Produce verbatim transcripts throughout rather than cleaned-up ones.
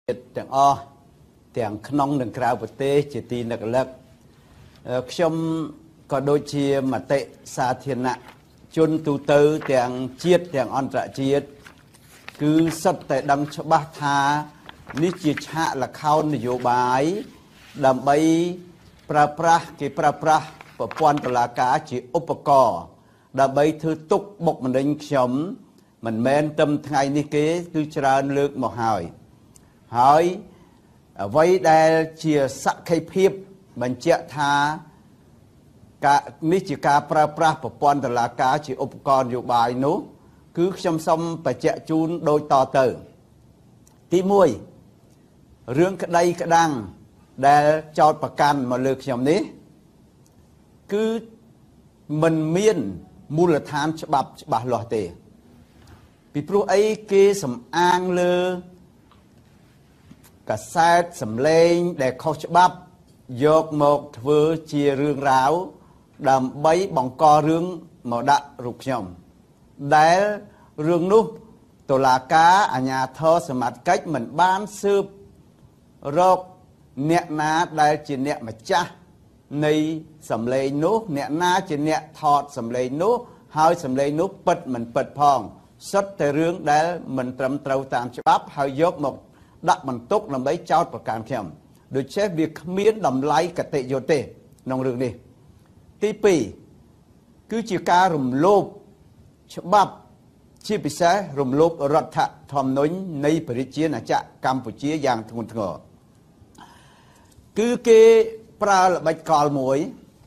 ទាំងអស់ទាំងក្នុងនិងក្រៅប្រទេសជាទីនឹករលឹកខ្ញុំក៏ដូចជាមតិសាធារណជនទូទៅទាំងជាតិទាំងអន្តរជាតិគឺសុទ្ធតែដឹងច្បាស់ថានេះជាឆាកល្ខោននយោបាយដើម្បីប្រើប្រាស់គេប្រើប្រាស់ប្រព័ន្ធតុលាការជាឧបករណ៍ដើម្បីធ្វើទុកបុកម្នេញខ្ញុំមិនមែនត្រឹមថ្ងៃនេះគេគឺច្រើនលើកមកហើយហើយអ្វីដែលជាសក្ខីភាពបញ្ជាក់ថាការនេះជាការប្រើប្រាស់ប្រព័ន្ធតុលាការជាឧបករណ៍នយោបាយនោះគឺខ្ញុំសូមបញ្ជាក់ជូនដូចតទៅទីមួយរឿងក្តីក្តាំងដែលចោទប្រកាន់មកលើខ្ញុំនេះគឺមិនមានមូលដ្ឋានច្បាប់ច្បាស់លាស់ទេពីព្រោះអីគេសំអាងលើកាសែតសម្លេងដែលខុសច្បាប់យកមកធ្វើជារឿងរ៉ាវដើម្បីបង្ករឿងមកដាក់រូបខ្ញុំដែលរឿងនោះតុលាការអាជ្ញាធរសមត្ថកិច្ចមិនបានស៊ើបរកអ្នកណាដែលជាអ្នកម្ចាស់នៃសម្លេងនោះអ្នកណាជាអ្នកថតសម្លេងនោះហើយសម្លេងនោះពិតមិនពិតផងសុទ្ធតែរឿងដែលមិនត្រឹមត្រូវតាមច្បាប់ហើយយកមកដាក់បន្ទុកដើម្បីចោទប្រកាន់ខ្ញុំដូច្នេះវាគ្មានតម្លៃកតេយុត្តទេក្នុងរឿងនេះទីពីរគឺជាការរំលោភច្បាប់ជាពិសេសរំលោភរដ្ឋធម្មនុញ្ញនៃប្រជាជាតិអាចារ្យកម្ពុជាយ៉ាងធ្ងន់ធ្ងរគឺគេប្រើល្បិចកលមួ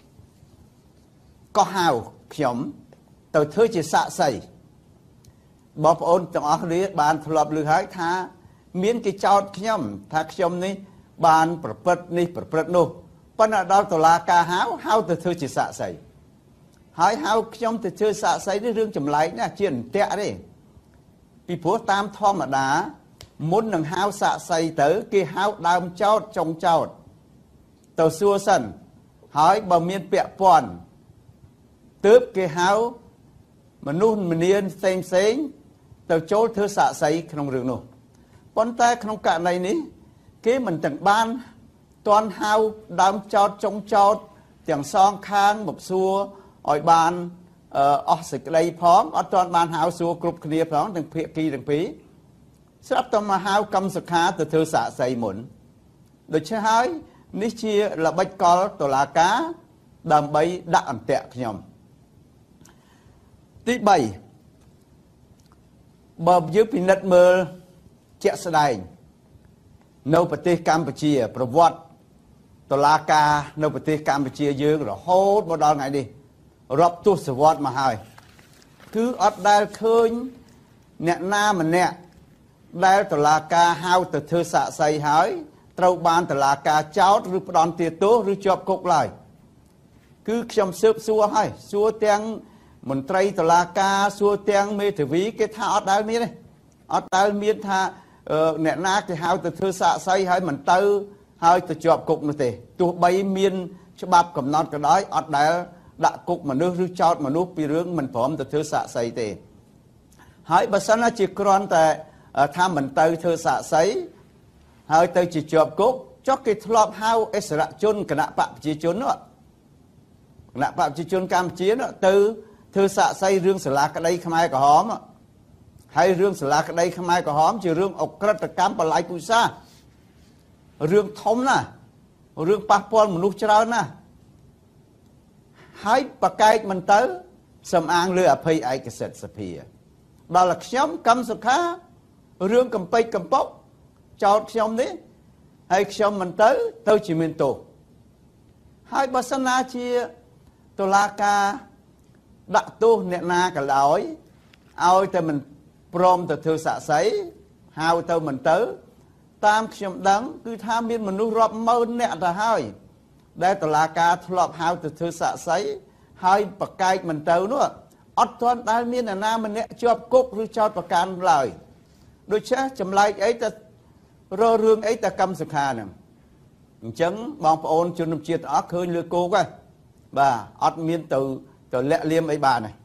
យកោះហៅខ្ញុំទៅធ្វើជាសាក្សីបងប្អូនទាំងអស់គ្នាបានធ្លាប់ឮហើយថាមានគេចោទខ្ញុំថាខ្ញុំនេះបានប្រព្រឹត្តនេះប្រព្រឹត្តនោះប៉ុន្តែដល់តុលាការហៅហៅទៅធ្វើជាសាក្សីហើយហៅខ្ញុំទៅធ្វើសាក្សីនេះរឿងចម្លែកណាស់ជាអន្ទាក់ទេពីព្រោះតាមធម្មតាមុននឹងហៅសាក្សីទៅគេហៅដើមចោទចុងចោទទៅសួរសិនហើយបើមានពាក់ព័ន្ធទើបគេហៅមនុស្សម្នាផ្សេងផ្សេងទៅចូលធ្វើសាក្សីក្នុងរឿងនោះប៉ុន្តែក្នុងករណីនេះគេមិនទាំងបានទាន់ហៅដើមចោទចុងចោទទាំងសងខាងមកសួរឲ្យបានអស់សេចក្តីផងអត់ទាន់បានហៅសួរគ្រប់គ្នាផងទាំងភាគីទាំងពីរស្រាប់តែមកហៅកម្មសខាទៅធ្វើសាក្សីមុនដូច្នេះហើយនេះជាល្បិចកលតុលាការដើម្បីដាក់អន្ទាក់ខ្ញុំទីបីបើយើងពិនិត្យមើលជាក់ស្ដែងនៅប្រទេសកម្ពុជាប្រវត្តិតុលាការនៅប្រទេសកម្ពុជាយើងរហូតមកដល់ថ្ងៃនេះរាប់ទសវត្សរ៍មកហើយគឺអត់ដែលឃើញអ្នកណាម្នាក់ដែលតុលាការហៅទៅធ្វើសាក្សីហើយត្រូវបានតុលាការចោទឬផ្ដន្ទាទោសឬជាប់គុកឡើយគឺខ្ញុំស៊ើបសួរហើយសួរទាំងមន្ត្រីតុលាការសួរទាំងមេធាវីគេថាអត់ដែលមានទេអត់ដែលមានថាអ្នកណាគេហៅទៅធ្វើសាក្សីហើយមិនទៅហើយទៅជាប់គុកនោះទេទោះបីមានច្បាប់កំណត់ក៏ដោយអត់ដែលដាក់គុកមនុស្សឬចោទមនុស្សពីរឿងមិនព្រមទៅធ្វើសាក្សីទេហើយបើសិនជាគ្រាន់តែថាមិនទៅធ្វើសាក្សីហើយទៅជាជាប់គុកចុះគេធ្លាប់ហៅអិសរជនគណៈបកប្រជាជននោះគណៈបកប្រជាជនកម្ពុជានោះទៅធ្វើសាក្សីរឿងសាលាក្តីខ្មែរក្រហមហើយរឿងសាលាក្តីខ្មែរក្រហមជារឿងអក្រិតកម្មបលាយពុសារឿងធំណាស់រឿងប៉ះពាល់មនុស្សច្រើនណាស់ហើយប្រកែកមិនទៅសំអាងលើអភ័យឯកសិទ្ធិសភាដល់ខ្ញុំកម្មសុខារឿងកំពេចកំប៉ុកចោតខ្ញុំនេះហើយខ្ញុំមិនទៅទៅជាមានទោសហើយបើសិនណាជាតុលាការដាក់ទោសអ្នកណាក៏ដោយឲ្យតែមិនព្រមទៅធ្វើសាក្សីហៅទៅមិនទៅតាមខ្ញុំដឹងគឺថាមានមនុស្សរាប់ម៉ឺនអ្នកទៅហើយដែលតុលាការធ្លាប់ហៅទៅធ្វើសាក្សីហើយប្រកែកមិនទៅនោះអត់ទាន់ដែលមានអ្នកណាម្នាក់ជាប់គុកឬចោទប្រកាន់ឡើយដូច្នេះចម្លែកអីទៅរករឿងអីតែកម្មសខាហ្នឹងអញ្ចឹងបងប្អូនជនជាតិអស់ឃើញលើគោកហ៎បាទអត់មានទៅទៅលាក់លៀមអីបានទេ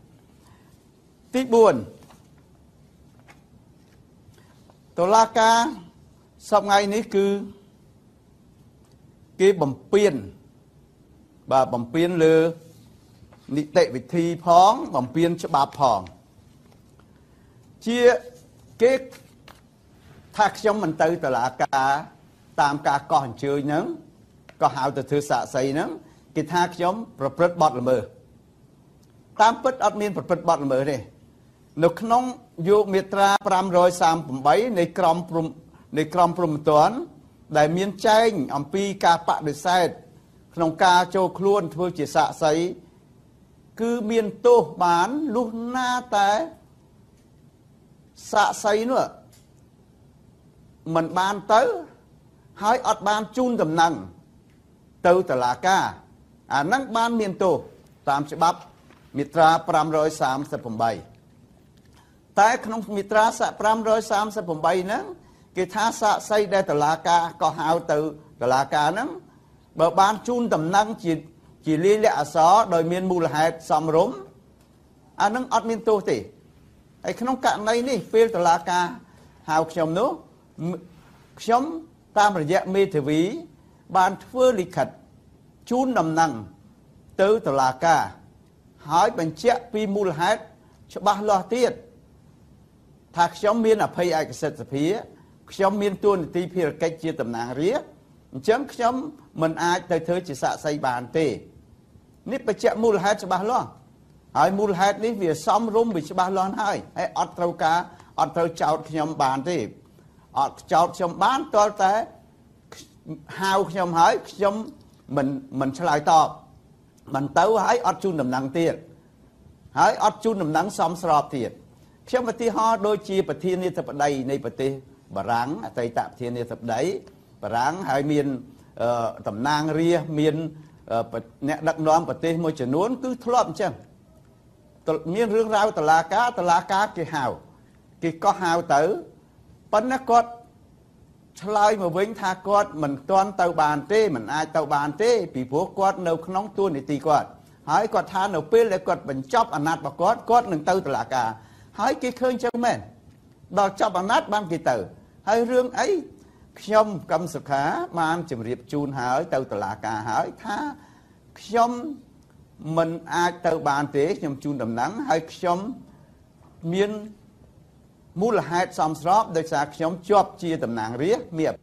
ទីបួនតុលាការសពថ្ងៃនេះគឺគេបំពេញបាទបំពេញលើនីតិវិធីផងបំពេញច្បាប់ផងជាគេថាខ្ញុំមិនទៅតុលាការតាមការកោះអញ្ជើញហ្នឹងក៏ហៅទៅធ្វើសាក្សីហ្នឹងគេថាខ្ញុំប្រព្រឹត្តបទល្មើសតាមពិតអត់មានប្រព្រឹត្តបទល្មើសទេនៅក្នុងយោគមាត្រាfive thirty-eightនៃក្រមព្រំនៃក្រមព្រហ្មទណ្ឌដែលមានចែងអំពីការបដិសេធក្នុងការចូលខ្លួនធ្វើជាសាក្សីគឺមានទោសបានលុះណាតែសាក្សីនោះមិនបានទៅហើយអត់បានជូនដំណឹងទៅតុលាការអាហ្នឹងបានមានទោសតាមច្បាប់មាត្រាfive thirty-eightតែក្នុងមាត្រាfive thirty-eightហ្នឹងគេថាសាក្សីដែលតុលាការក៏ហៅទៅតុលាការហ្នឹងបើបានជូនដំណឹងជាជាលាយលក្ខណ៍អក្សរដោយមានមូលហេតុសមរម្យអាហ្នឹងអត់មានទោសទេហើយក្នុងករណីនេះពេលតុលាការហៅខ្ញុំនោះខ្ញុំតាមរយៈមេធាវីបានធ្វើលិខិតជូនដំណឹងទៅតុលាការហើយបញ្ជាក់ពីមូលហេតុច្បាស់លាស់ទៀតថាខ្ញុំមានអភ័យឯកសិទ្ធិសភាខ្ញុំមានតួនាទីភារកិច្ចជាតំណាងរាស្ត្រអញ្ចឹងខ្ញុំមិនអាចទៅធ្វើជាសាក្សីបានទេនេះបញ្ជាក់មូលហេតុច្បាស់លាស់ហើយមូលហេតុនេះវាសមរម្យវាច្បាស់លាស់ហើយហើយអត់ត្រូវការអត់ត្រូវចោទខ្ញុំបានទេអត់ចោទខ្ញុំបានទាល់តែហៅខ្ញុំហើយខ្ញុំមិនមិនឆ្លើយតបមិនទៅហើយអត់ជូនដំណឹងទៀតហើយអត់ជូនដំណឹងសមស្របទៀតខ្ញុំឧទាហរណ៍ដូចជាប្រធានាធិបតីនៃប្រទេសបារាំងអតីតប្រធានាធិបតីបារាំងហើយមានតំណាងរាស្ត្រមានអ្នកដឹកនាំប្រទេសមួយចំនួនគឺធ្លាប់អញ្ចឹងមានរឿងរ៉ាវតុលាការតុលាការគេហៅគេក៏ហៅទៅប៉ុន្តែគាត់ឆ្លើយមកវិញថាគាត់មិនទាន់ទៅបានទេមិនអាចទៅបានទេពីព្រោះគាត់នៅក្នុងតួនាទីគាត់ហើយគាត់ថានៅពេលដែលគាត់បញ្ចប់អាណត្តិរបស់គាត់គាត់នឹងទៅតុលាការហើយគេឃើញចឹងមែនដល់ចប់អាណត្តិបានគេទៅហើយរឿងអីខ្ញុំកម្មសុខាបានជម្រាបជូនហើយទៅតុលាការហើយថាខ្ញុំមិនអាចទៅបានទេខ្ញុំជូនដំណឹងហើយខ្ញុំមានមូលហេតុសមស្របដោយសារខ្ញុំជាប់ជាតំណាងរាស្ត្រមាន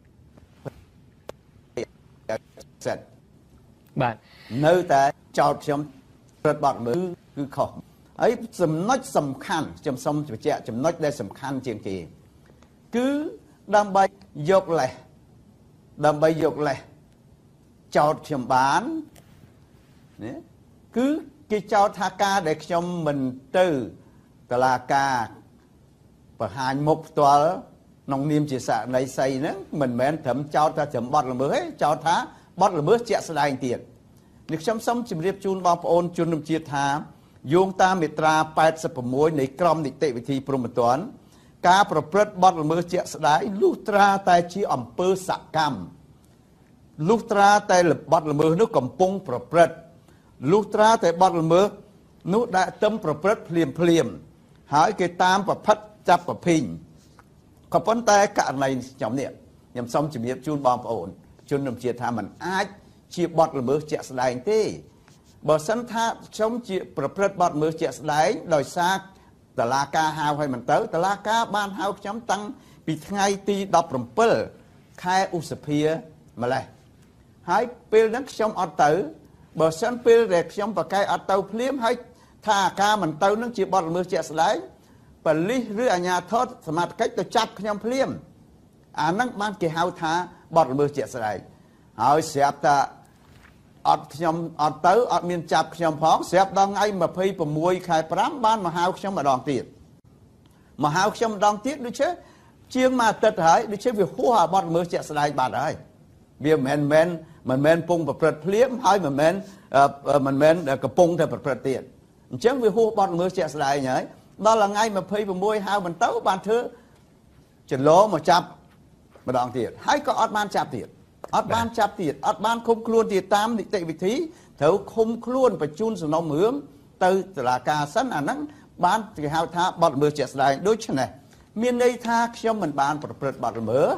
សិទ្ធិបាទនៅតែចោទខ្ញុំប្រព្រឹត្តបទល្មើសគឺខុសហើយចំណុចសំខាន់ខ្ញុំសូមបញ្ជាក់ចំណុចដែលសំខាន់ជាងគេគឺដើម្បីយកលេសដើម្បីយកលេសចោទខ្ញុំបានណាគឺគេចោទថាការដែលខ្ញុំមិនទៅតុលាការបង្ហាញមុខផ្ទាល់ក្នុងនាមជាសាក្សីហ្នឹងមិនមែនត្រឹមចោទថាត្រឹមបទល្មើសទេចោទថាបទល្មើសជាក់ស្ដែងទៀតនេះខ្ញុំសូមជម្រាបជូនបងប្អូនជនជាតិថាយោងតាមមាត្រាeighty-sixនៃក្រមនីតិវិធីព្រហ្មទណ្ឌការប្រព្រឹត្តបទល្មើសជាក់ស្ដែងលុះត្រាតែជាអំពើសកម្មលុះត្រាតែបទល្មើសនោះកំពុងប្រព្រឹត្តលុះត្រាតែបទល្មើសនោះដាក់ទឹមប្រព្រឹត្តភ្លាមភ្លាមហើយគេតាមប្រផិតចាប់ប្រភេញក៏ប៉ុន្តែករណីខ្ញុំនេះខ្ញុំសូមជម្រាបជូនបងប្អូនជនជាតិថាมันអាចជាបទល្មើសជាក់ស្ដែងទេបើសិនថាខ្ញុំជាប្រព្រឹត្តបទល្មើសជាក់ស្ដែងដោយសារតុលាការហៅឲ្យមិនទៅតុលាការបានហៅខ្ញុំតាំងពីថ្ងៃទីseventeenខែឧសភាម្លេះហើយពេលហ្នឹងខ្ញុំអត់ទៅបើសិនពេលដែលខ្ញុំប្រកែកអត់ទៅភ្លាមហើយថាការមិនទៅនឹងជាបទល្មើសជាក់ស្ដែងប៉ូលីសឬអាជ្ញាធរសមត្ថកិច្ចទៅចាប់ខ្ញុំភ្លាមអាហ្នឹងបានគេហៅថាបទល្មើសជាក់ស្ដែងហើយស្រាប់តែអត់ខ្ញុំអត់ទៅអត់មានចាប់ខ្ញុំផងស្រាប់ដល់ថ្ងៃtwenty-sixខែfiveបានមកហៅខ្ញុំម្ដងទៀតមកហៅខ្ញុំម្ដងទៀតដូចជាជាងមួយអាទិត្យហើយដូចជាវាហួសអាបទល្មើសជាក់ស្ដែងបាត់ហើយវាមិនមែនមិនមែនពងប្រព្រឹត្តភ្លាមហើយមិនមែនមិនមែនកំពុងតែប្រព្រឹត្តទៀតអញ្ចឹងវាហួសបទល្មើសជាក់ស្ដែងហើយដល់ថ្ងៃtwenty-sixហៅមិនទៅបានធ្វើចន្លោមកចាប់ម្ដងទៀតហើយក៏អត់បានចាប់ទៀតអត់បានចាប់ទៀតអត់បានឃុំខ្លួនទៀតតាមនីតិវិធីត្រូវឃុំខ្លួនបញ្ជូនសំណុំរឿងទៅតុលាការសិនអាហ្នឹងបានគេហៅថាបទល្មើសជាក់ស្ដែងដូច្នេះមានន័យថាខ្ញុំមិនបានប្រព្រឹត្តបទល្មើស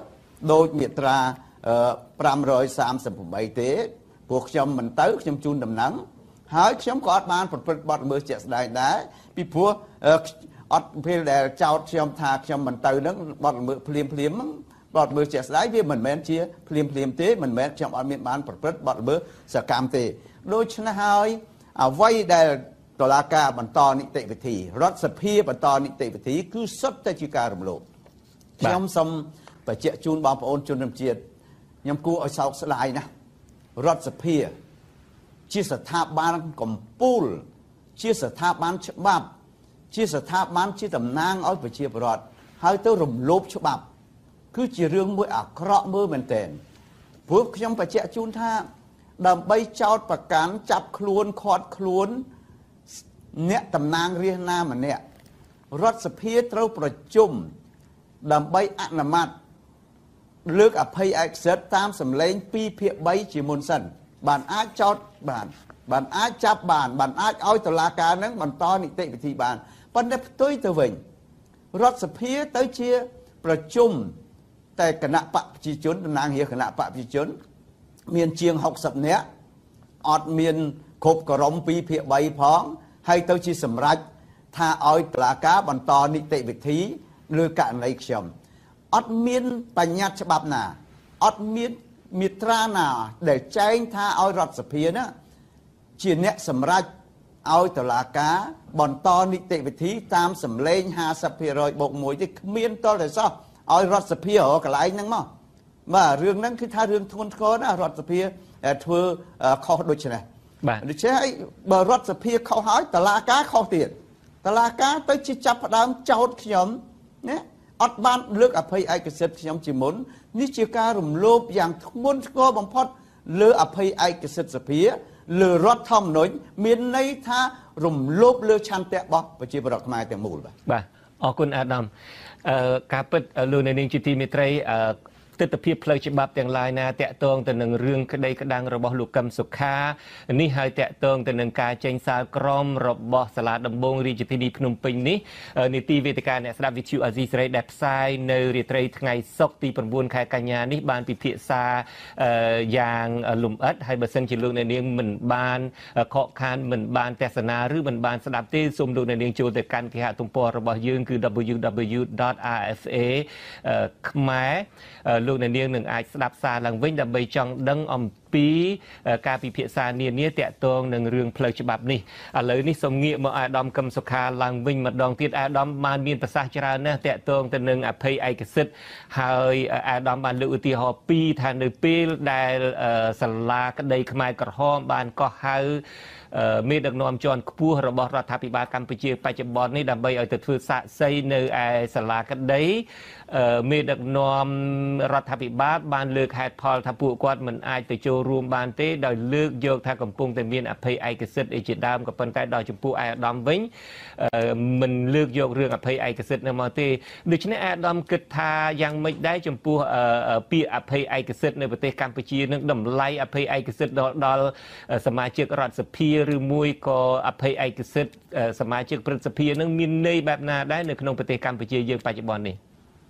ដូចមាត្រាfive thirty-eightទេព្រោះខ្ញុំមិនទៅខ្ញុំជូនដំណឹងហើយខ្ញុំក៏អត់បានប្រព្រឹត្តបទល្មើសជាក់ស្ដែងដែរពីព្រោះអត់ពេលដែលចោទខ្ញុំថាខ្ញុំមិនទៅនឹងបទល្មើសភ្លាមភ្លាមហ្នឹងបទល្មើសជាក់ស្ដែងវាមិនមែនជាភ្លាមភ្លាមទេមិនមែនខ្ញុំអត់មានបានប្រព្រឹត្តបទល្មើសសកម្មទេដូច្នេះហើយអ្វីដែលតុលាការបន្តនីតិវិធីរដ្ឋសភាបន្តនីតិវិធីគឺសុទ្ធតែជាការរំលោភខ្ញុំសូមបញ្ជាក់ជូនបងប្អូនជនរួមជាតិខ្ញុំគួរឲ្យសោកស្ដាយណាស់រដ្ឋសភាជាស្ថាប័នកំពូលជាស្ថាប័នច្បាប់ជាស្ថាប័នជាតំណាងឲ្យប្រជាពលរដ្ឋហើយទៅរំលោភច្បាប់គឺជារឿងមួយអាក្រក់មើលមែនទែនព្រោះខ្ញុំបញ្ជាក់ជូនថាដើម្បីចោទប្រកាន់ចាប់ខ្លួនខាត់ខ្លួនអ្នកតំណាងរាស្ត្រណាម្នាក់រដ្ឋសភាត្រូវប្រជុំដើម្បីអនុម័តលើកអភ័យឯកសិទ្ធិតាមសម្លេងtwoភាគthreeជាមុនសិនបានអាចចោទបានបានអាចចាប់បានបានអាចឲ្យតុលាការនឹងបន្តនីតិវិធីបានប៉ុន្តែផ្ទុយទៅវិញរដ្ឋសភាទៅជាប្រជុំតែគណៈបកប្រជាជនតំណាងរាស្ត្រគណៈបកប្រជាជនមានជាងsixtyនាក់អត់មានគ្រប់ក្រមtwoភាគthreeផងហើយទៅជាសម្រេចថាឲ្យតុលាការបន្តនីតិវិធីលើករណីខ្ញុំអត់មានបញ្ញត្តិច្បាប់ណាអត់មានមាត្រាណាដែលចែងថាឲ្យរដ្ឋសភាណាជាអ្នកសម្រេចឲ្យតុលាការបន្តនីតិវិធីតាមសម្លេងfifty percentបូកoneទេគ្មានតតែសោះឲ្យរដ្ឋសភារកន្លែងហ្នឹងមកបាទរឿងហ្នឹងគឺថារឿងធ្ងន់ធ្ងរណាស់រដ្ឋសភាធ្វើខុសដូច្នេះបាទដូច្នេះហើយបើរដ្ឋសភាខុសហើយតុលាការខុសទៀតតុលាការទៅជាចាប់ផ្ដើមចោទខ្ញុំណាអត់បានលើកអភ័យឯកសិទ្ធិខ្ញុំជាមុននេះជាការរំលោភយ៉ាងធ្ងន់ធ្ងរបំផុតលើអភ័យឯកសិទ្ធិសភាលើរដ្ឋធម្មនុញ្ញមានន័យថារំលោភលើឆន្ទៈរបស់ប្រជាពលរដ្ឋខ្មែរទាំងមូលបាទបាទអរគុណអាដាមអឺការពិតលោកនាងជាទីមេត្រីអឺទិដ្ឋភាពផ្លូវច្បាប់ទាំងឡាយណាតាក់ទងទៅនឹងរឿងក្តីក្តាំងរបស់លោកកឹមសុខានេះហើយតាក់ទងទៅនឹងការចេញសាលក្រមរបស់សាលាដំបងរាជធានីភ្នំពេញនេះនីតិវេទិកាអ្នកស្ដាប់វិទ្យុអាស៊ីសេរីដែលផ្សាយនៅរាត្រីថ្ងៃសុក្រទីnineខែកញ្ញានេះបានពិភាក្សាយ៉ាងលម្អិតហើយបើសិនជាលោកអ្នកនាងមិនបានខកខានមិនបានទស្សនាឬមិនបានស្ដាប់ទេសូមលោកអ្នកនាងចូលទៅកាន់គេហទំព័ររបស់យើងគឺ double-u double-u double-u dot r f a ខ្មែរលោកអ្នកនាងនឹងអាចស្ដាប់សារឡើងវិញដើម្បីចង់ដឹងអំពីការពិភាក្សានានាតាក់ទងនឹងរឿងផ្លូវច្បាប់នេះឥឡូវនេះសូមងាកមកអាដាមកឹមសុខាឡើងវិញម្ដងទៀតអាដាមបានមានប្រសាសន៍ច្រើនណាស់តាក់ទងទៅនឹងអភ័យឯកសិទ្ធិហើយអាដាមបានលើកឧទាហរណ៍ពីរថានៅពេលដែលសាលាក្តីខ្មែរក្រហមបានកោះហៅមេដឹកនាំជាន់ខ្ពស់របស់រដ្ឋាភិបាលកម្ពុជាបច្ចុប្បន្ននេះដើម្បីឲ្យទៅធ្វើសាកសីនៅឯសាលាក្តីមេដឹកនាំរដ្ឋាភិបាលបានលើកហេតុផលថាពួកគាត់មិនអាចទៅចូលរួមបានទេដោយលើកយកថាកំពុងតែមានអភ័យឯកសិទ្ធិជាដើមក៏ប៉ុន្តែដល់ចំពោះអាដាមវិញមិនលើកយករឿងអភ័យឯកសិទ្ធិនោះមកទេដូច្នេះអាដាមគិតថាយ៉ាងម៉េចដែរចំពោះពាក្យអភ័យឯកសិទ្ធិនៅប្រទេសកម្ពុជានឹងតម្លៃអភ័យឯកសិទ្ធិដល់ដល់សមាជិករដ្ឋសភាឬមួយក៏អភ័យឯកសិទ្ធិសមាជិកព្រឹទ្ធសភានឹងមានន័យបែបណាដែរនៅក្នុងប្រទេសកម្ពុជាយើងបច្ចុប្បន្ននេះ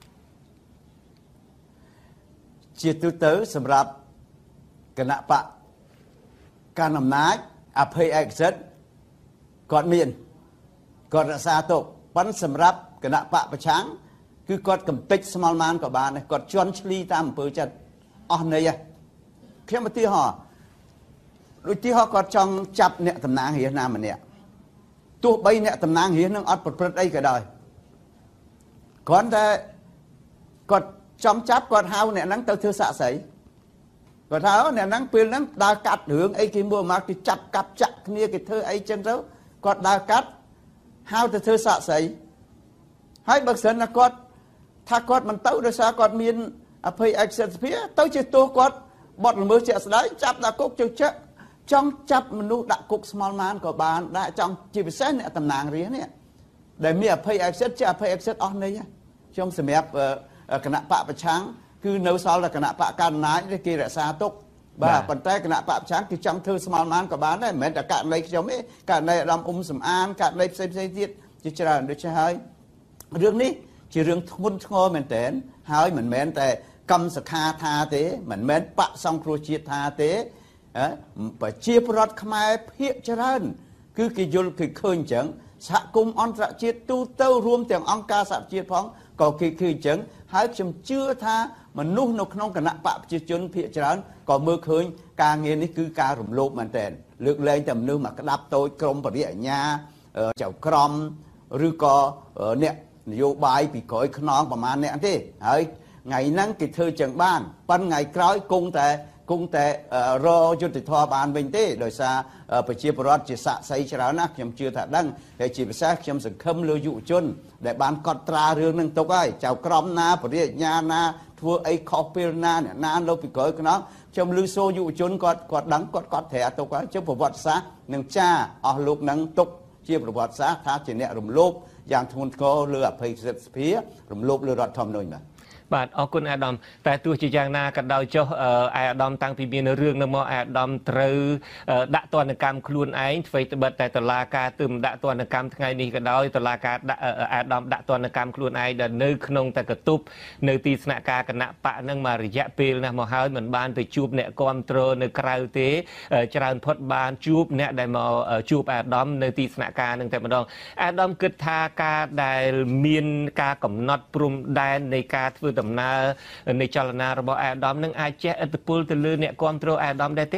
ជាទូទៅសម្រាប់គណៈបកកាន់អំណាចអភ័យឯកសិទ្ធិគាត់មានគាត់រក្សាទុកប៉ុន្តែសម្រាប់គណៈបកប្រឆាំងគឺគាត់កំទេចស្មល់មានក៏បានដែរគាត់ជន់ឈ្លីតាមអំពើចិត្តអស់ន័យខ្ញុំឧទាហរណ៍ដូចទីហោគាត់ចង់ចាប់អ្នកតំណាងរាស្ត្រណាម្នាក់ទោះបីអ្នកតំណាងរាស្ត្រនឹងអត់ប្រព្រឹត្តអីក៏ដោយគ្រាន់តែគាត់ចំចាប់គាត់ហៅអ្នកហ្នឹងទៅធ្វើសាកសីគាត់ថាអ្នកហ្នឹងពេលហ្នឹងដើរកាត់រឿងអីគេមួយមកគេចាប់កាប់ចាក់គ្នាគេធ្វើអីចឹងទៅគាត់ដើរកាត់ហៅទៅធ្វើសាកសីហើយបើសិនណាគាត់ថាគាត់មិនទៅដោយសារគាត់មានអភ័យឯកសិទ្ធិសភាទៅជាទោសគាត់បទល្មើសជាក់ស្ដែងចាប់ដាក់គុកជើជែកចង់ចាប់មនុស្សដាក់គុកស្មល់មានក៏បានដែរចង់ជាពិសេសអ្នកតំណាងរាស្ត្រនេះដែលមានអភ័យឯកសិទ្ធិជាអភ័យឯកសិទ្ធិអស់ន័យខ្ញុំសម្រាប់គណៈបកប្រឆាំងគឺនៅសល់តែគណៈបកកណ្ដាលគេរក្សាទុកបាទប៉ុន្តែគណៈបកប្រឆាំងគឺចង់ធ្វើស្មល់មានក៏បានដែរមិនមែនតែករណីខ្ញុំទេករណីអាដាមអ៊ុំសំអានករណីផ្សេងផ្សេងទៀតជាច្រើនដូច្នេះហើយរឿងនេះជារឿងធ្ងន់ធ្ងរមែនទែនហើយមិនមែនតែកម្មសខាថាទេមិនមែនបកសង្គ្រោះជាតិថាទេប្រជាពលរដ្ឋខ្មែរភាគច្រើនគឺគេយល់គេឃើញអញ្ចឹងសហគមន៍អន្តរជាតិទូទៅរួមទាំងអង្គការសហជាតិផងក៏គេឃើញអញ្ចឹងហើយខ្ញុំជឿថាមនុស្សនៅក្នុងគណៈបកប្រជាជនភាគច្រើនក៏មើលឃើញការងារនេះគឺការរំលោភមែនទែនលើកលែងតែមនុស្សមកក្តាប់តូចក្រមបរិយាញ្ញាចៅក្រមឬក៏អ្នកនយោបាយពីក្រោយខ្នងប្រមាណអ្នកទេហើយថ្ងៃហ្នឹងគេធ្វើចឹងបានប៉ុន្តែថ្ងៃក្រោយគង់តែគង់តែរយុទ្ធធម៌បានវិញទេដោយសារប្រជាពលរដ្ឋជាសាក់សីច្រើនណាស់ខ្ញុំជឿថាដឹងហើយជាពិសេសខ្ញុំសង្ឃឹមលើយុវជនដែលបានកត់ត្រារឿងហ្នឹងទុកហើយចៅក្រមណាបរិយាញ្ញាណាធ្វើអីខុសពេលណាអ្នកណានៅពីក្រោយខ្នងខ្ញុំឮសូរយុវជនគាត់គាត់ដឹងគាត់គាត់ត្រាទុកហើយចុះប្រវត្តិសាស្ត្រនឹងចាអស់លោកហ្នឹងទុកជាប្រវត្តិសាស្ត្រថាជាអ្នករំលោភយ៉ាងធ្ងន់ធ្ងរលើអភ័យសិទ្ធិសភារំលោភលើរដ្ឋធម្មនុញ្ញបាទបាទអរគុណអាដាមតែទោះជាយ៉ាងណាក៏ដោយចុះអាដាមតាំងពីមានរឿងនោះមកអាដាមត្រូវដាក់ទណ្ឌកម្មខ្លួនឯងធ្វើត្បិតតែតុលាការទើបដាក់ទណ្ឌកម្មថ្ងៃនេះក៏ដោយតុលាការដាក់អាដាមដាក់ទណ្ឌកម្មខ្លួនឯងដែលនៅក្នុងតែកតុបនៅទីស្នាក់ការគណៈបកនឹងមករយៈពេលណាស់មកហើយមិនបានទៅជួបអ្នកគាំទ្រនៅក្រៅទេច្រើនផុតបានជួបអ្នកដែលមកជួបអាដាមនៅទីស្នាក់ការនឹងតែម្ដងអាដាមគិតថាការដែលមានការកំណត់ព្រំដែននៃការធ្វើដំណើរនៃចលនារបស់អាដាមនឹងអាចជះឥទ្ធិពលទៅលើអ្នកគាំទ្រអាដាមដែរទេ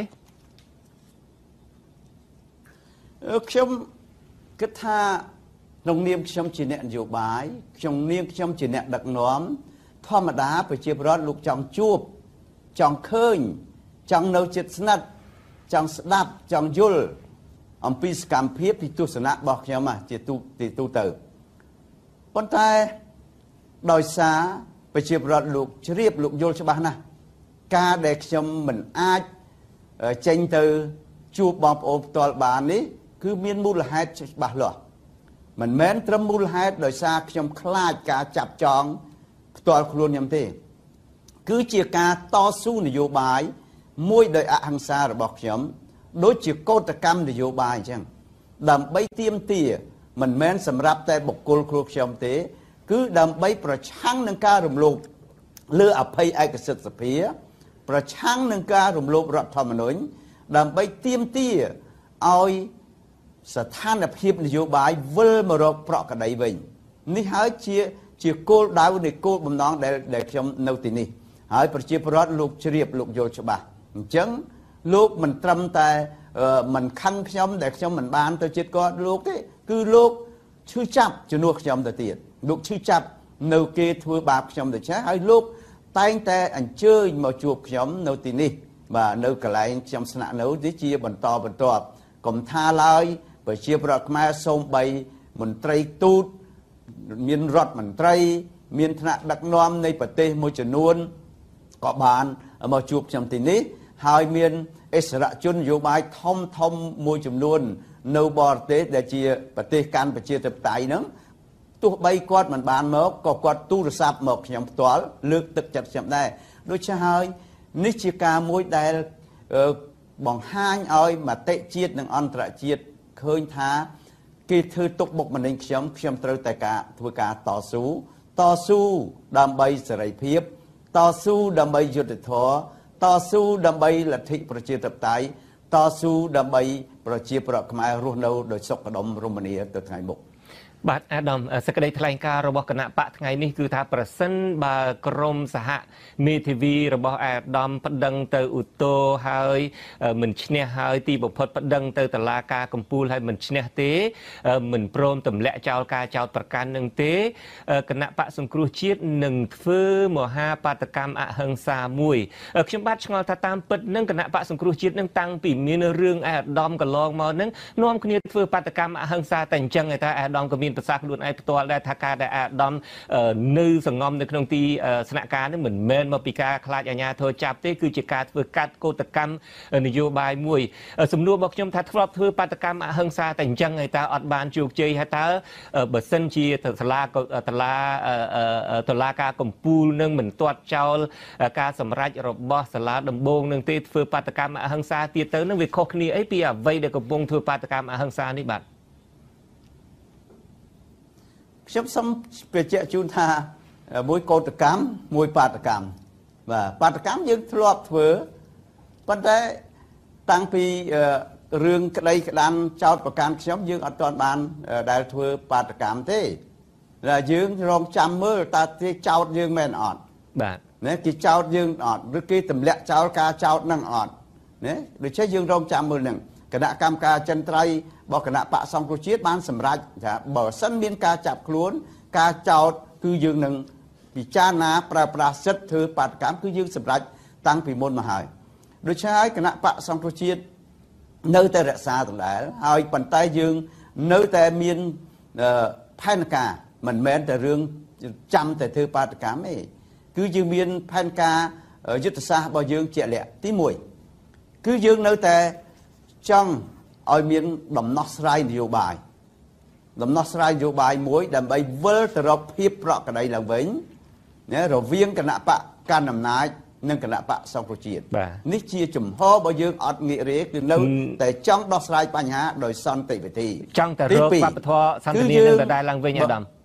ខ្ញុំគិតថាក្នុងនាមខ្ញុំជាអ្នកនយោបាយខ្ញុំនាមខ្ញុំជាអ្នកដឹកនាំធម្មតាប្រជាពលរដ្ឋលោកចង់ជួបចង់ឃើញចង់នៅជិតស្និទ្ធចង់ស្ដាប់ចង់យល់អំពីសកម្មភាពពីទស្សនៈរបស់ខ្ញុំជាទូទូទៅប៉ុន្តែដោយសារប្រជាពលរដ្ឋលោកជ្រាបលោកយល់ច្បាស់ណាស់ការដែលខ្ញុំមិនអាចចេញទៅជួបបងប្អូនផ្ទាល់បាននេះគឺមានមូលហេតុច្បាស់លាស់មិនមែនត្រឹមមូលហេតុដោយសារខ្ញុំខ្លាចការចាប់ចងផ្ទាល់ខ្លួនខ្ញុំទេគឺជាការតស៊ូនយោបាយមួយដោយអហិង្សារបស់ខ្ញុំដូចជាកោតកម្មនយោបាយអញ្ចឹងដើម្បីទាមទារមិនមែនសម្រាប់តែបុគ្គលគ្រួខ្ញុំទេគឺដើម្បីប្រឆាំងនឹងការរំលោភលើអភ័យឯកសិទ្ធិសភាប្រឆាំងនឹងការរំលោភរដ្ឋធម្មនុញ្ញដើម្បីទាមទារឲ្យស្ថានភាពនយោបាយវិលមករកប្រក្រតីវិញនេះហើយជាជាគោលដៅនៃគោលបំណងដែលដែលខ្ញុំនៅទីនេះហើយប្រជាពលរដ្ឋលោកជ្រាបលោកយល់ច្បាស់អញ្ចឹងលោកមិនត្រឹមតែមិនខឹងខ្ញុំដែលខ្ញុំមិនបានទៅជិតគាត់លោកទេគឺលោកឈឺចាប់ជំនួសខ្ញុំទៅទៀតលោកឈឺចាប់នៅគេធ្វើបាបខ្ញុំទៅចាស់ហើយលោកតែងតែអញ្ជើញមកជួបខ្ញុំនៅទីនេះបាទនៅកន្លែងខ្ញុំស្នាក់នៅនេះជាបន្តបន្ទាប់កុំថាឡើយប្រជាពលរដ្ឋខ្មែរសូម្បីមន្ត្រីទូតមានរដ្ឋមន្ត្រីមានថ្នាក់ដឹកនាំនៃប្រទេសមួយចំនួនក៏បានមកជួបខ្ញុំទីនេះហើយមានអិសរាជជននយោបាយធំធំមួយចំនួននៅបរទេសដែលជាប្រទេសកម្ពុជាប្រជាធិបតេយ្យហ្នឹងទោះបីគាត់មិនបានមកក៏គាត់ទូរស័ព្ទមកខ្ញុំផ្ទាល់លើកទឹកចិត្តខ្ញុំដែរដូច្នេះហើយនេះជាការមួយដែលបង្ហាញឲ្យមតិជាតិនិងអន្តរជាតិឃើញថាគេធ្វើទុកបុកម្នេញខ្ញុំខ្ញុំត្រូវតែការធ្វើការតស៊ូតស៊ូដើម្បីសេរីភាពតស៊ូដើម្បីយុត្តិធម៌តស៊ូដើម្បីលទ្ធិប្រជាធិបតេយ្យតស៊ូដើម្បីប្រជាពលរដ្ឋខ្មែររស់នៅដោយសុខដុមរមនាទៅថ្ងៃមុខបាទអាដាមសេចក្តីថ្លែងការណ៍របស់គណៈបកថ្ងៃនេះគឺថាប្រសិនបើក្រមសហមេធាវីរបស់អាដាមប្តឹងទៅឧទ្ធរហើយមិនឈ្នះហើយទីបំផុតប្តឹងទៅតុលាការកំពូលហើយមិនឈ្នះទេមិនព្រមទម្លាក់ចោលការចោទប្រកាន់នឹងទេគណៈបកសង្គ្រោះជាតិនឹងធ្វើមហាបាតកម្មអហិង្សាមួយខ្ញុំបាទឆ្ងល់ថាតាមពិតនឹងគណៈបកសង្គ្រោះជាតិនឹងតាំងពីមានរឿងអាដាមកន្លងមកនឹងនាំគ្នាធ្វើបាតកម្មអហិង្សាតែអញ្ចឹងឯតែអាដាមក៏មានប្រសាសន៍ខ្លួនឯងផ្ទាល់ដែរថាការដែលអាដាមនៅសង្ងំនៅក្នុងទីស្នាក់ការនេះមិនមែនមកពីការខ្លាចអាជ្ញាធរចាប់ទេគឺជាការធ្វើកាត់កោតកម្មនយោបាយមួយសំណួររបស់ខ្ញុំថាធ្លាប់ធ្វើបាតកម្មអហិង្សាតែអញ្ចឹងឯតើអត់បានជោគជ័យហើយតើបើសិនជាសាលាតុលាតុលាការកំពូលនឹងមិនទាត់ចោលការសម្រេចរបស់សាលាដំបងនឹងទេធ្វើបាតកម្មអហិង្សាទៀតទៅនឹងវាខុសគ្នាអីពីអ្វីដែលកំពុងធ្វើបាតកម្មអហិង្សានេះបាទខ្ញុំសូមបញ្ជាក់ជូនថាមួយកោតកម្មមួយបាតកម្មបាទបាតកម្មយើងធ្លាប់ធ្វើប៉ុន្តែតាំងពីរឿងក្តីក្តាន់ចោតប្រកាន់ខ្ញុំយើងអត់ទាន់បានដែលធ្វើបាតកម្មទេតែយើងរងចាំមើលតើគេចោតយើងមែនអត់បាទណាគេចោតយើងអត់ឬគេទម្លាក់ចោលការចោតនឹងអត់ណាដូច្នេះយើងរងចាំមើលនឹងគណៈកម្មការចិនត្រៃរបស់គណៈបកសង្គ្រោះជាតិបានសម្រេចថាបើសិនមានការចាប់ខ្លួនការចោតគឺយើងនឹងពិចារណាប្រើប្រាស់សិទ្ធិធ្វើបាតកម្មគឺយើងសម្រេចតាំងពីមុនមកហើយដូច្នេះហើយគណៈបកសង្គ្រោះជាតិនៅតែរក្សាដដែលហើយប៉ុន្តែយើងនៅតែមានផែនការមិនមែនតែរឿងចាំតែធ្វើបាតកម្មទេគឺយើងមានផែនការយុទ្ធសាស្ត្ររបស់យើងជាក់លាក់ទីមួយគឺយើងនៅតែចង់ឲ្យមានដំណោះស្រាយនយោបាយដំណោះស្រាយនយោបាយមួយដើម្បីវិលទៅរកភាពប្រក្រតីឡើងវិញណារវាងគណៈបកកណ្ដាលអំណាចនិងគណៈបកសង្គ្រោះជាតិនេះជាជំហររបស់យើងអត់ងាករេគឺនៅតែចង់ដោះស្រាយបញ្ហាដោយសន្តិវិធីចង់តែរកវប្បធម៌សន្តិនិកនឹងដដែលឡើងវិញអាដាម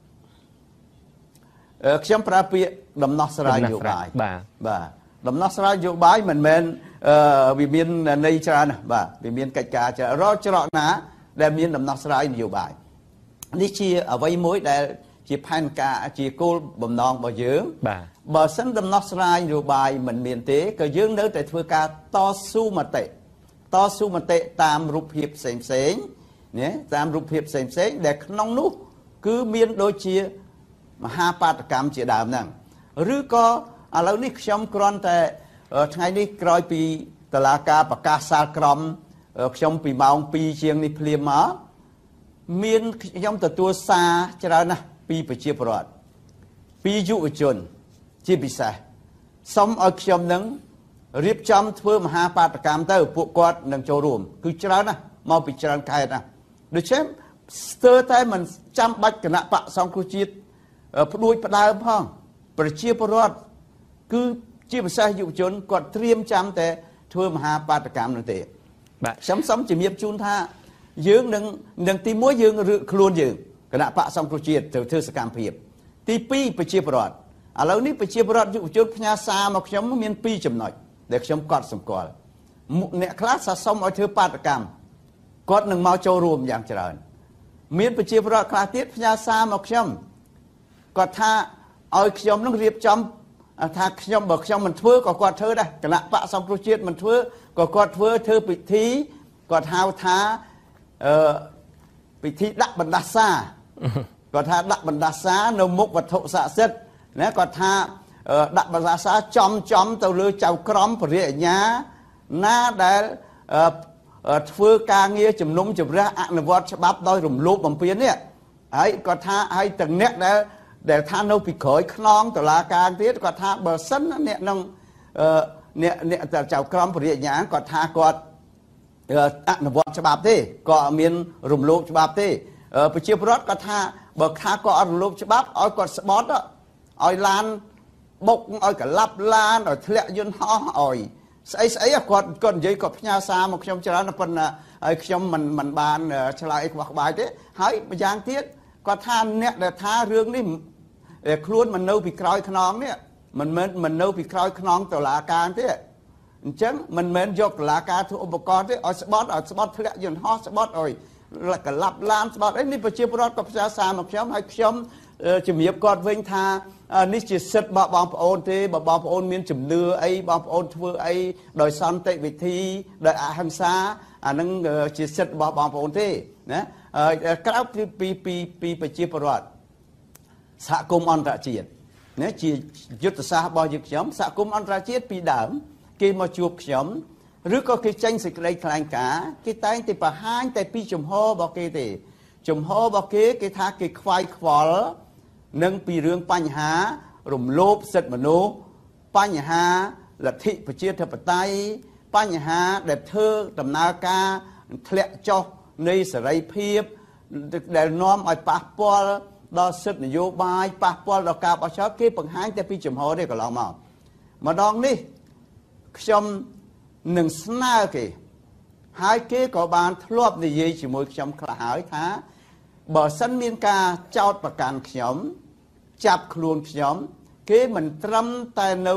ខ្ញុំប្រើពាក្យដំណោះស្រាយនយោបាយបាទបាទដំណោះស្រាយនយោបាយមិនមែនវាមានន័យច្រើនណាស់បាទវាមានកិច្ចការច្រើនរកច្រកណាដែលមានដំណោះស្រាយនយោបាយនេះជាអ្វីមួយដែលជាផែនការជាគោលបំណងរបស់យើងបាទបើសិនដំណោះស្រាយនយោបាយមិនមានទេក៏យើងនៅតែធ្វើការតស៊ូមតិតស៊ូមតិតាមរូបភាពផ្សេងផ្សេងណាតាមរូបភាពផ្សេងផ្សេងដែលក្នុងនោះគឺមានដូចជាមហាបាតកម្មជាដើមហ្នឹងឬក៏ឥឡូវនេះខ្ញុំគ្រាន់តែថ្ងៃនេះក្រោយពីតុលាការប្រកាសសាលក្រមខ្ញុំពីម៉ោងពីរជាងនេះភ្លាមមកមានខ្ញុំទទួលសារច្រើនណាស់ពីប្រជាពលរដ្ឋពីយុវជនជាពិសេសសូមឲ្យខ្ញុំនឹងរៀបចំធ្វើមហាបាតកម្មទៅពួកគាត់នឹងចូលរួមគឺច្រើនណាស់មកពីច្រើនខេត្តណាដូច្នេះស្ទើរតែមិនចាំបាច់គណៈបកសង្គ្រោះជាតិផ្ដួចផ្ដើមផងប្រជាពលរដ្ឋគឺជាពិសេសយុវជនគាត់ត្រៀមចាំតែធ្វើមហាបាតកម្មនោះទេបាទខ្ញុំសូមជំរាបជូនថាយើងនឹងនឹងទីមួយយើងរឹកខ្លួនយើងគណៈបកសង្គ្រោះជាតិទៅធ្វើសកម្មភាពទីពីរប្រជាពលរដ្ឋឥឡូវនេះប្រជាពលរដ្ឋយុវជនផ្ញើសារមកខ្ញុំមានពីរចំណុចដែលខ្ញុំកត់សម្គាល់អ្នកខ្លះសាសុំឲ្យធ្វើបាតកម្មគាត់នឹងមកចូលរួមយ៉ាងច្រើនមានប្រជាពលរដ្ឋខ្លះទៀតផ្ញើសារមកខ្ញុំគាត់ថាឲ្យខ្ញុំនឹងរៀបចំថាខ្ញុំបើខ្ញុំមិនធ្វើក៏គាត់ធ្វើដែរគណៈបកសង្គ្រោះជាតិមិនធ្វើក៏គាត់ធ្វើធ្វើពិធីគាត់ហៅថាអឺពិធីដាក់បណ្ដាសាគាត់ថាដាក់បណ្ដាសានៅមុខវត្ថុស័ក្តិសិទ្ធិណាគាត់ថាដាក់បណ្ដាសាចំចំទៅលើចៅក្រមពរិញ្ញាណាដែលធ្វើការងារជំនុំជម្រះអនុវត្តច្បាប់ដោយរំលោភបំពាននេះហើយគាត់ថាហើយទាំងអ្នកដែលដែលថានៅពីក្រោយខ្នងតុលាការទៀតគាត់ថាបើសិនអ្នកនឹងអ្នកអ្នកចៅក្រមពរិញ្ញាគាត់ថាគាត់អនុវត្តច្បាប់ទេក៏អត់មានរំលោភច្បាប់ទេប្រជាពលរដ្ឋគាត់ថាបើថាគាត់អត់រំលោភច្បាប់ឲ្យគាត់ស្បត់ឲ្យឡានបុកឲ្យកលាប់ឡានឲ្យធ្លាក់យន្តហោះឲ្យស្អីស្អីគាត់គាត់និយាយគាត់ផ្ញើសារមកខ្ញុំច្រើនប៉ុន្តែឲ្យខ្ញុំមិនមិនបានឆ្លើយអីខ្វះក្បាយទេហើយម្យ៉ាងទៀតគាត់ថាអ្នកដែលថារឿងនេះខ្លួនមិននៅពីក្រោយខ្នងនេះមិនមែនមិននៅពីក្រោយខ្នងតុលាការទេអញ្ចឹងមិនមែនយកតុលាការធ្វើឧបករណ៍ទេឲ្យស្បត់ឲ្យស្បត់ធ្លាក់យន្តហោះស្បត់ឲ្យកលាប់ឡានស្បត់អីនេះប្រជាពលរដ្ឋក៏ផ្សាយសារមកខ្ញុំហើយខ្ញុំជំរាបគាត់វិញថានេះជាសិទ្ធិរបស់បងប្អូនទេបើបងប្អូនមានជំនឿអីបងប្អូនធ្វើអីដោយសន្តិវិធីដោយអហិង្សាអានឹងជាសិទ្ធិរបស់បងប្អូនទេណាក្រៅពីពីពីពីប្រជាពលរដ្ឋសហគមន៍អន្តរជាតិណាជាយុទ្ធសាស្ត្ររបស់យើងខ្ញុំសហគមន៍អន្តរជាតិពីដើមគេមកជួបខ្ញុំឬក៏គេចេញសេចក្តីថ្លែងការណ៍គេតែងតែបង្ហាញតែពីជំហររបស់គេទេជំហររបស់គេគេថាគេខ្វាយខ្វល់នឹងពីរឿងបញ្ហារំលោភសិទ្ធិមនុស្សបញ្ហាលទ្ធិប្រជាធិបតេយ្យបញ្ហាដែលធ្វើដំណើរការធ្លាក់ចុះនៃសេរីភាពដែលនាំឲ្យប៉ះពាល់ដល់សិទ្ធិនយោបាយប៉ះពាល់ដល់ការបោះឆ្នោតគេបង្ហាញតែពីចំហនេះកន្លងមកម្ដងនេះខ្ញុំនឹងស្នើគេហើយគេក៏បានធ្លាប់និយាយជាមួយខ្ញុំខ្លះហើយថាបើសិនមានការចោទប្រកាន់ខ្ញុំចាប់ខ្លួនខ្ញុំគេមិនត្រឹមតែនៅ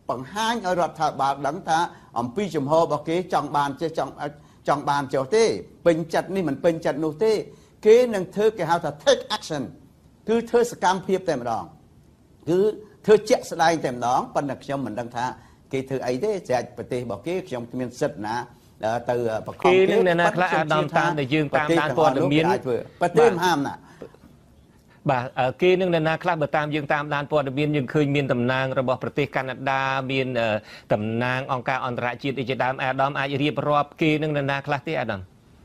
បង្ហាញឲ្យរដ្ឋាភិបាលដឹងថាអំពីជំហររបស់គេចង់បានចេះចង់ចង់បានចុះទេពេញចិត្តនេះមិនពេញចិត្តនោះទេគេនឹងធ្វើគេហៅថា take action គឺធ្វើសកម្មភាពតែម្ដងគឺធ្វើជាក់ស្ដែងតែម្ដងប៉ុន្តែខ្ញុំមិនដឹងថាគេធ្វើអីទេស្រេចប្រទេសរបស់គេខ្ញុំគ្មានសិទ្ធិណាទៅបខំគេគេនឹងណាខ្លះអាដាមតាមដែលយើងតាមដានព័ត៌មានប្រទេសមហាអំណាចបាទគេនឹងណាខ្លះបើតាមយើងតាមដានព័ត៌មានយើងឃើញមានតំណាងរបស់ប្រទេសកាណាដាមានតំណាងអង្គការអន្តរជាតិជាដើមអាដាមអាចរៀបរាប់គេនឹងណាខ្លះទេអាដាម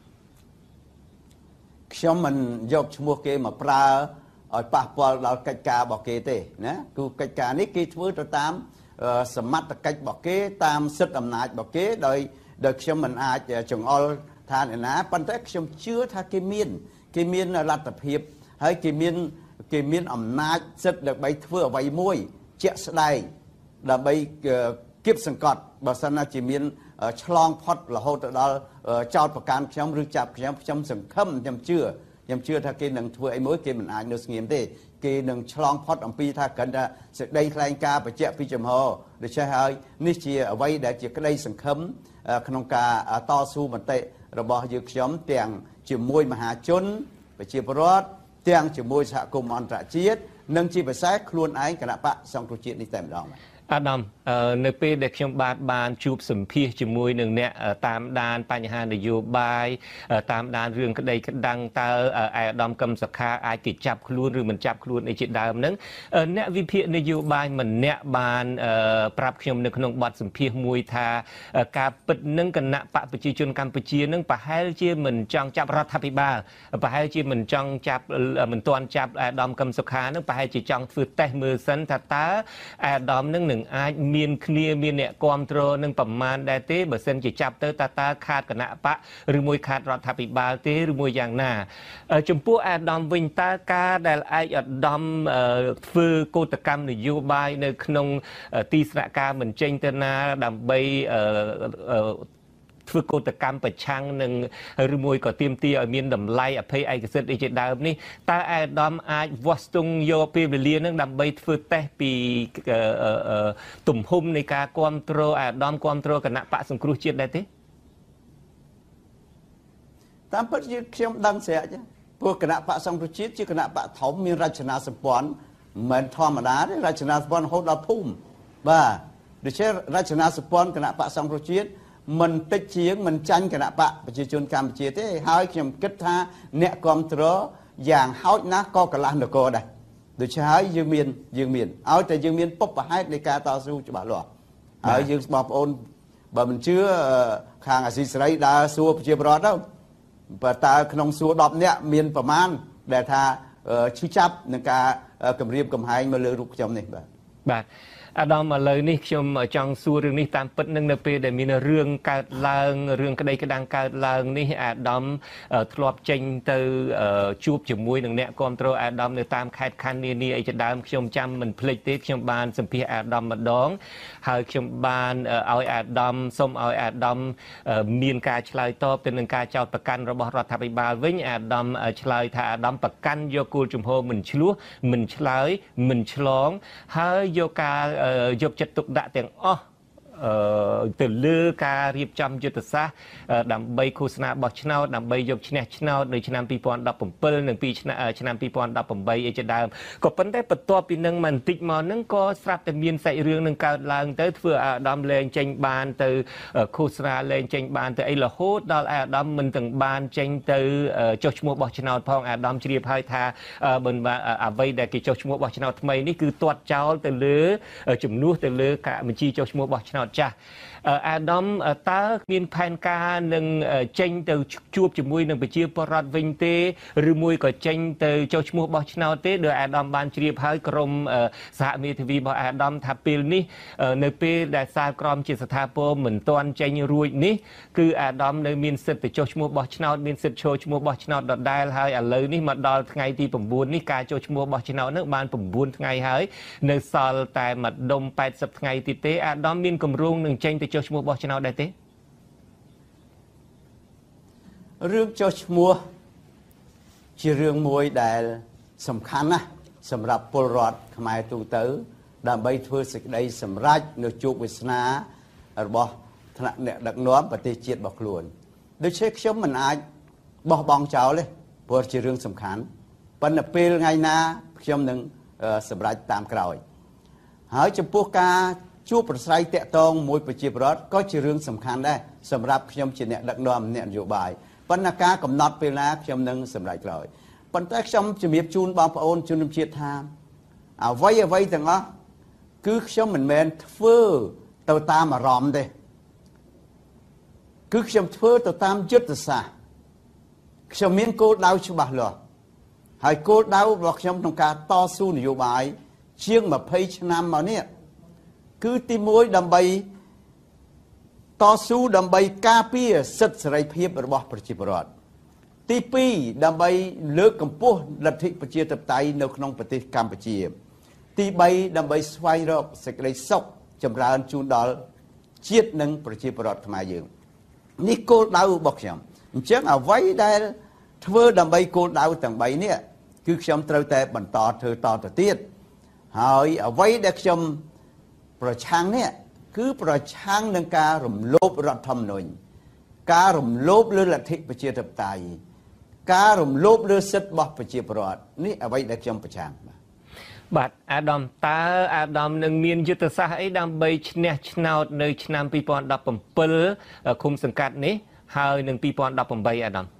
ខ្ញុំមិនយកឈ្មោះគេមកប្រើឲ្យប៉ះពាល់ដល់កិច្ចការរបស់គេទេណាគឺកិច្ចការនេះគេធ្វើទៅតាមសមត្ថកិច្ចរបស់គេតាមសិទ្ធិអំណាចរបស់គេដោយដោយខ្ញុំមិនអាចចង្អុលថាអ្នកណាប៉ុន្តែខ្ញុំជឿថាគេមានគេមានលទ្ធភាពហើយគេមានគេមានអំណាចសិទ្ធិដើម្បីធ្វើអ្វីមួយជាក់ស្ដែងដើម្បីគៀបសង្កត់បើសិនណាជាមានឆ្លងផុតរហូតទៅដល់ចោតប្រកាន់ខ្ញុំឬចាប់ខ្ញុំខ្ញុំសង្ឃឹមខ្ញុំជឿខ្ញុំជឿថាគេនឹងធ្វើអីមួយគេមិនអាចនៅស្ងៀមទេគេនឹងឆ្លងផុតអំពីថាគ្រាន់តែសេចក្តីថ្លែងការណ៍បញ្ជាក់ពីចំហដូច្នេះហើយនេះជាអ្វីដែលជាក្តីសង្ឃឹមក្នុងការតស៊ូមតិរបស់យើងខ្ញុំទាំងជាមួយមហាជនប្រជាពលរដ្ឋទាំងជាមួយសហគមន៍អន្តរជាតិនិងជាភាសាខ្លួនឯងគណៈបកសង្គ្រោះជាតិនេះតែម្ដងអាដាមនៅពេលដែលខ្ញុំបាទបានជួបសម្ភាសជាមួយនឹងអ្នកតាមដានបញ្ហានយោបាយតាមដានរឿងក្តីក្តាំងតើអាដាមកឹមសុខាអាចគេចាប់ខ្លួនឬមិនចាប់ខ្លួនអីជាដើមហ្នឹងអ្នកវិភាគនយោបាយម្នាក់បានប្រាប់ខ្ញុំនៅក្នុងបទសម្ភាសមួយថាការពិតនឹងគណៈបកប្រជាជនកម្ពុជានឹងប្រហែលជាមិនចង់ចាប់រដ្ឋាភិបាលប្រហែលជាមិនចង់ចាប់មិនទាន់ចាប់អាដាមកឹមសុខានឹងប្រហែលជាចង់ធ្វើតេស្តមើលសិនថាតើអាដាមនឹងនឹងអាចមានគ្នាមានអ្នកគ្រប់គ្រងនឹងប្រមាណដែរទេបើសិនជាចាប់ទៅតើតើខាតគណៈបកឬមួយខាតរដ្ឋាភិបាលទេឬមួយយ៉ាងណាចំពោះអាដាមវិញតើការដែលឯកឧត្តមធ្វើកោតកម្មនយោបាយនៅក្នុងទីស្នាក់ការមិនចេញទៅណាដើម្បីធ្វើកោតកម្មប្រឆាំងនឹងឬមួយក៏ទាមទារឲ្យមានតម្លៃអភ័យឯកសិទ្ធិអីជាដើមនេះតើអាដាមអាចវាស់ស្ទង់យកពេលវេលានឹងដើម្បីធ្វើតេស្តពីទំហំនៃការគ្រប់គ្រងអាដាមគ្រប់គ្រងគណៈបកសង្គ្រោះជាតិដែរទេតាមពិតជាខ្ញុំដឹងស្រេចព្រោះគណៈបកសង្គ្រោះជាតិជាគណៈបកធំមានរចនាសម្ព័ន្ធមិនធម្មតាទេរចនាសម្ព័ន្ធរហូតដល់ភូមិបាទដូច្នេះរចនាសម្ព័ន្ធគណៈបកសង្គ្រោះជាតិមិនតិចជាងមិនចាញ់គណៈបកប្រជាជនកម្ពុជាទេហើយខ្ញុំគិតថាអ្នកគ្រប់គ្រងយ៉ាងហោចណាស់ក៏កន្លះនគរដែរដូច្នេះហើយយើងមានយើងមានឲ្យតែយើងមានពុបប្រហែលនៃការតស៊ូច្បាស់លាស់ហើយយើងបងប្អូនបើមិនជឿខាងអាស៊ីសេរីដើរសួរប្រជាពលរដ្ឋទៅបើតើក្នុងសួរដប់នាក់មានប្រមាណដែលថាឈឺចាប់នឹងការគម្រាមកំហែងមកលើរូបខ្ញុំនេះបាទបាទអាដាមឥឡូវនេះខ្ញុំចង់សួររឿងនេះតាមពិតនឹងនៅពេលដែលមានរឿងកើតឡើងរឿងក្តីក្តាំងកើតឡើងនេះអាដាមធ្លាប់ចេញទៅជួបជាមួយនឹងអ្នកគ្រប់គ្រងអាដាមនៅតាមខេត្តខណ្ឌនានាអីជាដើមខ្ញុំចាំមិនភ្លេចទេខ្ញុំបានសម្ភាសអាដាមម្ដងហើយខ្ញុំបានឲ្យអាដាមសូមឲ្យអាដាមមានការឆ្លើយតបទៅនឹងការចោទប្រកាន់របស់រដ្ឋាភិបាលវិញអាដាមឆ្លើយថាអាដាមប្រកាន់យកគោលជំហរមិនឆ្លោះមិនឆ្លើយមិនឆ្លងហើយយកការយកចិត្តទុកដាក់ទាំងអស់ទៅលើការរៀបចំយុទ្ធសាស្ត្រដើម្បីឃោសនាបោះឆ្នោតដើម្បីយកឈ្នះឆ្នោតនៅឆ្នាំពីរពាន់ដប់bảyនិងពីឆ្នាំពីរពាន់ដប់៨អីជាដើមក៏ប៉ុន្តែបន្ទាប់ពីនឹងបន្តិចមកនឹងក៏ស្រាប់តែមានសាច់រឿងនឹងកើតឡើងទៅធ្វើអាដាមលែងចេញបានទៅឃោសនាលែងចេញបានទៅអីរហូតដល់អាដាមមិនទាំងបានចេញទៅចុះឈ្មោះបោះឆ្នោតផងអាដាមជ្រាបហើយថាបើអ្វីដែលគេចុះឈ្មោះបោះឆ្នោតថ្មីនេះគឺទាត់ចោលទៅលើជំនួសទៅលើការបញ្ជីចុះឈ្មោះបោះឆ្នោតចាស់អាដាមតើមានផែនការនឹងចេញទៅជួបជាមួយនឹងប្រជាពលរដ្ឋវិញទេឬមួយក៏ចេញទៅចុះឈ្មោះបោះឆ្នោតទេដោយអាដាមបានជ្រាបហើយក្រុមសហមេធាវីរបស់អាដាមថាពេលនេះនៅពេលដែលសាលក្រមជាស្ថាពរមិនទាន់ចេញរួចនេះគឺអាដាមនៅមានសិទ្ធិទៅចុះឈ្មោះបោះឆ្នោតមានសិទ្ធិចូលឈ្មោះបោះឆ្នោតដដែលហើយឥឡូវនេះមកដល់ថ្ងៃទី៩នេះការចុះឈ្មោះបោះឆ្នោតនឹងបាន៩ថ្ងៃហើយនៅសល់តែម្ដុំแปดสิบថ្ងៃទៀតទេអាដាមមានគម្រោងនឹងចេញទៅចុះឈ្មោះបោះឆ្នោតដែរទេរឿងចុះឈ្មោះជារឿងមួយដែលសំខាន់ណាស់សម្រាប់ពលរដ្ឋខ្មែរទូទៅដើម្បីធ្វើសេចក្តីសម្រេចនៅជោគវាសនារបស់ថ្នាក់អ្នកដឹកនាំប្រទេសជាតិរបស់ខ្លួនដូច្នេះខ្ញុំមិនអាចបោះបង់ចោលទេព្រោះជារឿងសំខាន់ប៉ុន្តែពេលថ្ងៃណាខ្ញុំនឹងសម្រេចតាមក្រោយហើយចំពោះការជួបប្រស្រ័យតាក់ទងមួយប្រជាពលរដ្ឋក៏ជារឿងសំខាន់ដែរសម្រាប់ខ្ញុំជាអ្នកដឹកនាំអ្នកនយោបាយប៉ុន្តែការកំណត់ពេលណាខ្ញុំនឹងសម្រេចក្រោយប៉ុន្តែខ្ញុំជំរាបជូនបងប្អូនជនជាតិថាអ្វីអ្វីទាំងអស់គឺខ្ញុំមិនមែនធ្វើទៅតាមអារម្មណ៍ទេគឺខ្ញុំធ្វើទៅតាមយុទ្ធសាស្ត្រខ្ញុំមានគោលដៅច្បាស់លាស់ហើយគោលដៅរបស់ខ្ញុំក្នុងការតស៊ូនយោបាយជាងម្ភៃឆ្នាំមកនេះគឺទីមួយដើម្បីតស៊ូដើម្បីការពារសិទ្ធិសេរីភាពរបស់ប្រជាពលរដ្ឋទីពីរដើម្បីលើកកម្ពស់លទ្ធិប្រជាធិបតេយ្យនៅក្នុងប្រទេសកម្ពុជាទីបីដើម្បីស្វែងរកសេចក្តីសុខចម្រើនជូនដល់ជាតិនិងប្រជាពលរដ្ឋខ្មែរយើងនេះគោលដៅរបស់ខ្ញុំអញ្ចឹងអ្វីដែលធ្វើដើម្បីគោលដៅទាំងបីនេះគឺខ្ញុំត្រូវតែបន្តធ្វើតទៅទៀតហើយអ្វីដែលខ្ញុំប្រឆាំងនេះគឺប្រឆាំងនឹងការរំលោភរដ្ឋធម្មនុញ្ញការរំលោភលើលទ្ធិប្រជាធិបតេយ្យការរំលោភលើសិទ្ធិរបស់ប្រជាពលរដ្ឋនេះអ្វីដែលខ្ញុំប្រឆាំងបាទអាដាមតើអាដាមនឹងមានយុទ្ធសាស្ត្រអីដើម្បីឈ្នះឆ្នោតនៅឆ្នាំពីរពាន់ដប់ប្រាំពីរឃុំសង្កាត់នេះហើយនឹងពីរពាន់ដប់ប្រាំបីអាដាម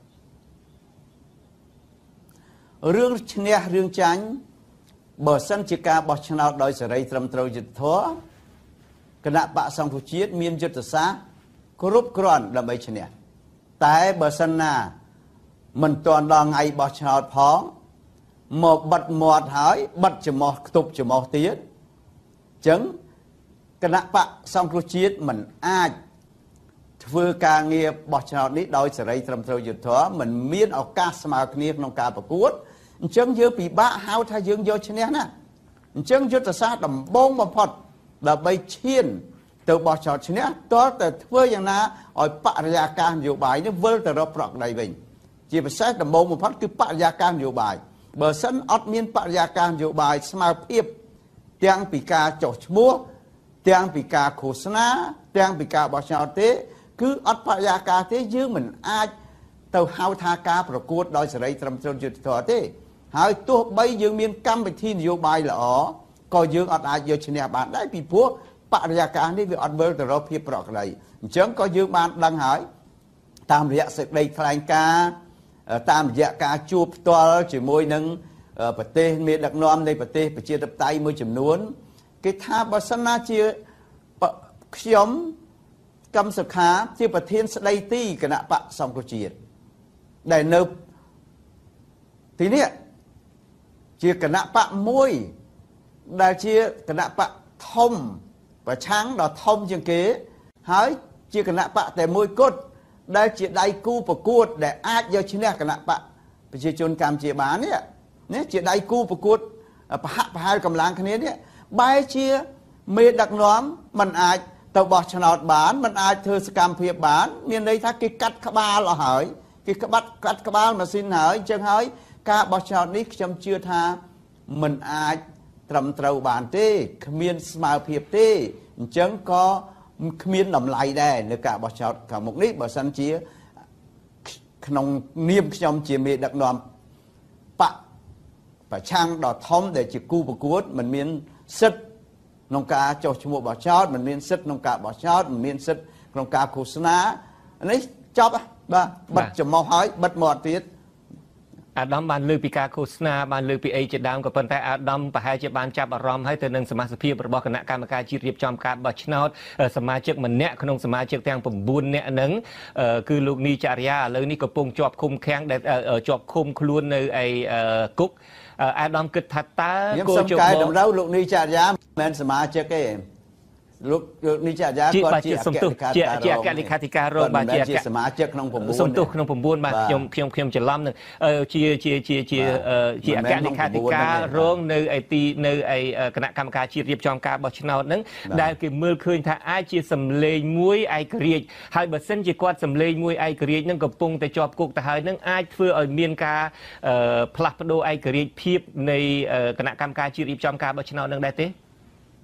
រឿងឈ្នះរឿងចាញ់បើសិនជាការបោះឆ្នោតដោយសេរីត្រឹមត្រូវយុត្តិធម៌គណៈបកសង្គ្រោះជាតិមានយុទ្ធសាស្ត្រគ្រប់គ្រាន់ដើម្បីឈ្នះតែបើសិនណាមិនទាន់ដល់ថ្ងៃបោះឆ្នោតផងមកបិទមាត់ហើយបិទច្រមុះខ្ទប់ច្រមុះទៀតអញ្ចឹងគណៈបកសង្គ្រោះជាតិមិនអាចធ្វើការងារបោះឆ្នោតនេះដោយសេរីត្រឹមត្រូវយុត្តិធម៌មិនមានឱកាសស្មើគ្នាក្នុងការប្រកួតអញ្ចឹងយើងពិបាកហៅថាយើងយកឈ្នះណាអញ្ចឹងយុទ្ធសាស្ត្រដំបូងបំផុតដើម្បីឈានទៅបោះឆ្នោតឈ្នះតើតែធ្វើយ៉ាងណាឲ្យបរិយាកាសនយោបាយនេះវិលទៅរកប្រក្រតីវិញជាពិសេសដំបូងបំផុតគឺបរិយាកាសនយោបាយបើសិនអត់មានបរិយាកាសនយោបាយស្មើភាពទាំងពីការចុះឈ្មោះទាំងពីការឃោសនាទាំងពីការបោះឆ្នោតទេគឺអត់បរិយាកាសទេយើងមិនអាចទៅហៅថាការប្រកួតដោយសេរីត្រឹមត្រូវយុត្តិធម៌ទេហើយទោះបីយើងមានកម្មវិធីនយោបាយល្អក៏យើងអត់អាចយកឈ្នះបានដែរពីព្រោះបរិយាកាសនេះវាអត់វិលទៅរកភាពប្រក្រតីអញ្ចឹងក៏យើងបានដឹងហើយតាមរយៈសេចក្តីថ្លែងការណ៍តាមរយៈការជួបផ្ទាល់ជាមួយនឹងប្រទេសមេដឹកនាំនៃប្រទេសប្រជាធិបតេយ្យមួយចំនួនគេថាបើសិនណាជាខ្ញុំកម្មសុខាជាប្រធានស្ដីទីគណៈបកសង្គ្រោះជាតិដែលនៅទីនេះជាគណៈបកមួយដែលជាគណៈបកធំប្រឆាំងដ៏ធំជាងគេហើយជាគណៈបកតែមួយគត់ដែលជាដៃគូប្រកួតដែលអាចយកឈ្នះគណៈបកប្រជាជនកម្ពុជាបាននេះនេះជាដៃគូប្រកួតប្រហាក់ប្រហែលកម្លាំងគ្នានេះបែរជាមេដឹកនាំមិនអាចទៅបោះឆ្នោតបានមិនអាចធ្វើសកម្មភាពបានមានន័យថាគេកាត់ក្បាលអស់ហើយគេក្បាត់កាត់ក្បាលម៉ាស៊ីនហើយអញ្ចឹងហើយការបោះឆ្នោតនេះខ្ញុំជឿថាមិនអាចត្រឹមត្រូវបានទេគ្មានស្មារតីភាពទេអញ្ចឹងក៏គ្មានតម្លៃដែរនៅការបោះឆ្នោតខាងមុខនេះបើសិនជាក្នុងនាមខ្ញុំជាមេដឹកនាំបកប្រឆាំងដ៏ធំដែលជាគូប្រកួតមិនមានសិទ្ធិក្នុងការចុះឈ្មោះបោះឆ្នោតមិនមានសិទ្ធិក្នុងការបោះឆ្នោតមិនមានសិទ្ធិក្នុងការឃោសនានេះចប់បាទបិទច្រមុះហើយបិទមាត់ទៀតអាដាមបានលើកពីការឃោសនាបានលើកពីអីជាដើមក៏ប៉ុន្តែអាដាមប្រហែលជាបានចាប់អារម្មណ៍ហើយទៅនឹងសមាជិករបស់គណៈកម្មការជាតិរៀបចំការបោះឆ្នោតសមាជិកម្នាក់ក្នុងសមាជិកទាំង៩នាក់ហ្នឹងគឺលោកនីចរិយាឥឡូវនេះកំពុងជាប់ឃុំឃាំងដែលជាប់ឃុំខ្លួននៅឯគុកអាដាមគិតថាតើគោលជំហរតម្រូវលោកនីចរិយាមិនមែនសមាជិកទេលោកលោកនីចរិយាគាត់ជាសំទុះជាជាអគ្គលេខាធិការរងបាទជាសមាជិកក្នុង៩សំទុះក្នុង៩បាទខ្ញុំខ្ញុំខ្ញុំច្រឡំនឹងជាជាជាជាជាអគ្គលេខាធិការរងនៅឯទីនៅឯគណៈកម្មការជាតិរៀបចំការបោះឆ្នោតហ្នឹងដែលគេមើលឃើញថាអាចជាសម្លេងមួយឯករាជ្យហើយបើសិនជាគាត់សម្លេងមួយឯករាជ្យហ្នឹងកំពុងតែជាប់គុកទៅហើយហ្នឹងអាចធ្វើឲ្យមានការផ្លាស់ប្ដូរឯករាជ្យភាពនៃគណៈកម្មការជាតិរៀបចំការបោះឆ្នោតហ្នឹងដែរទេ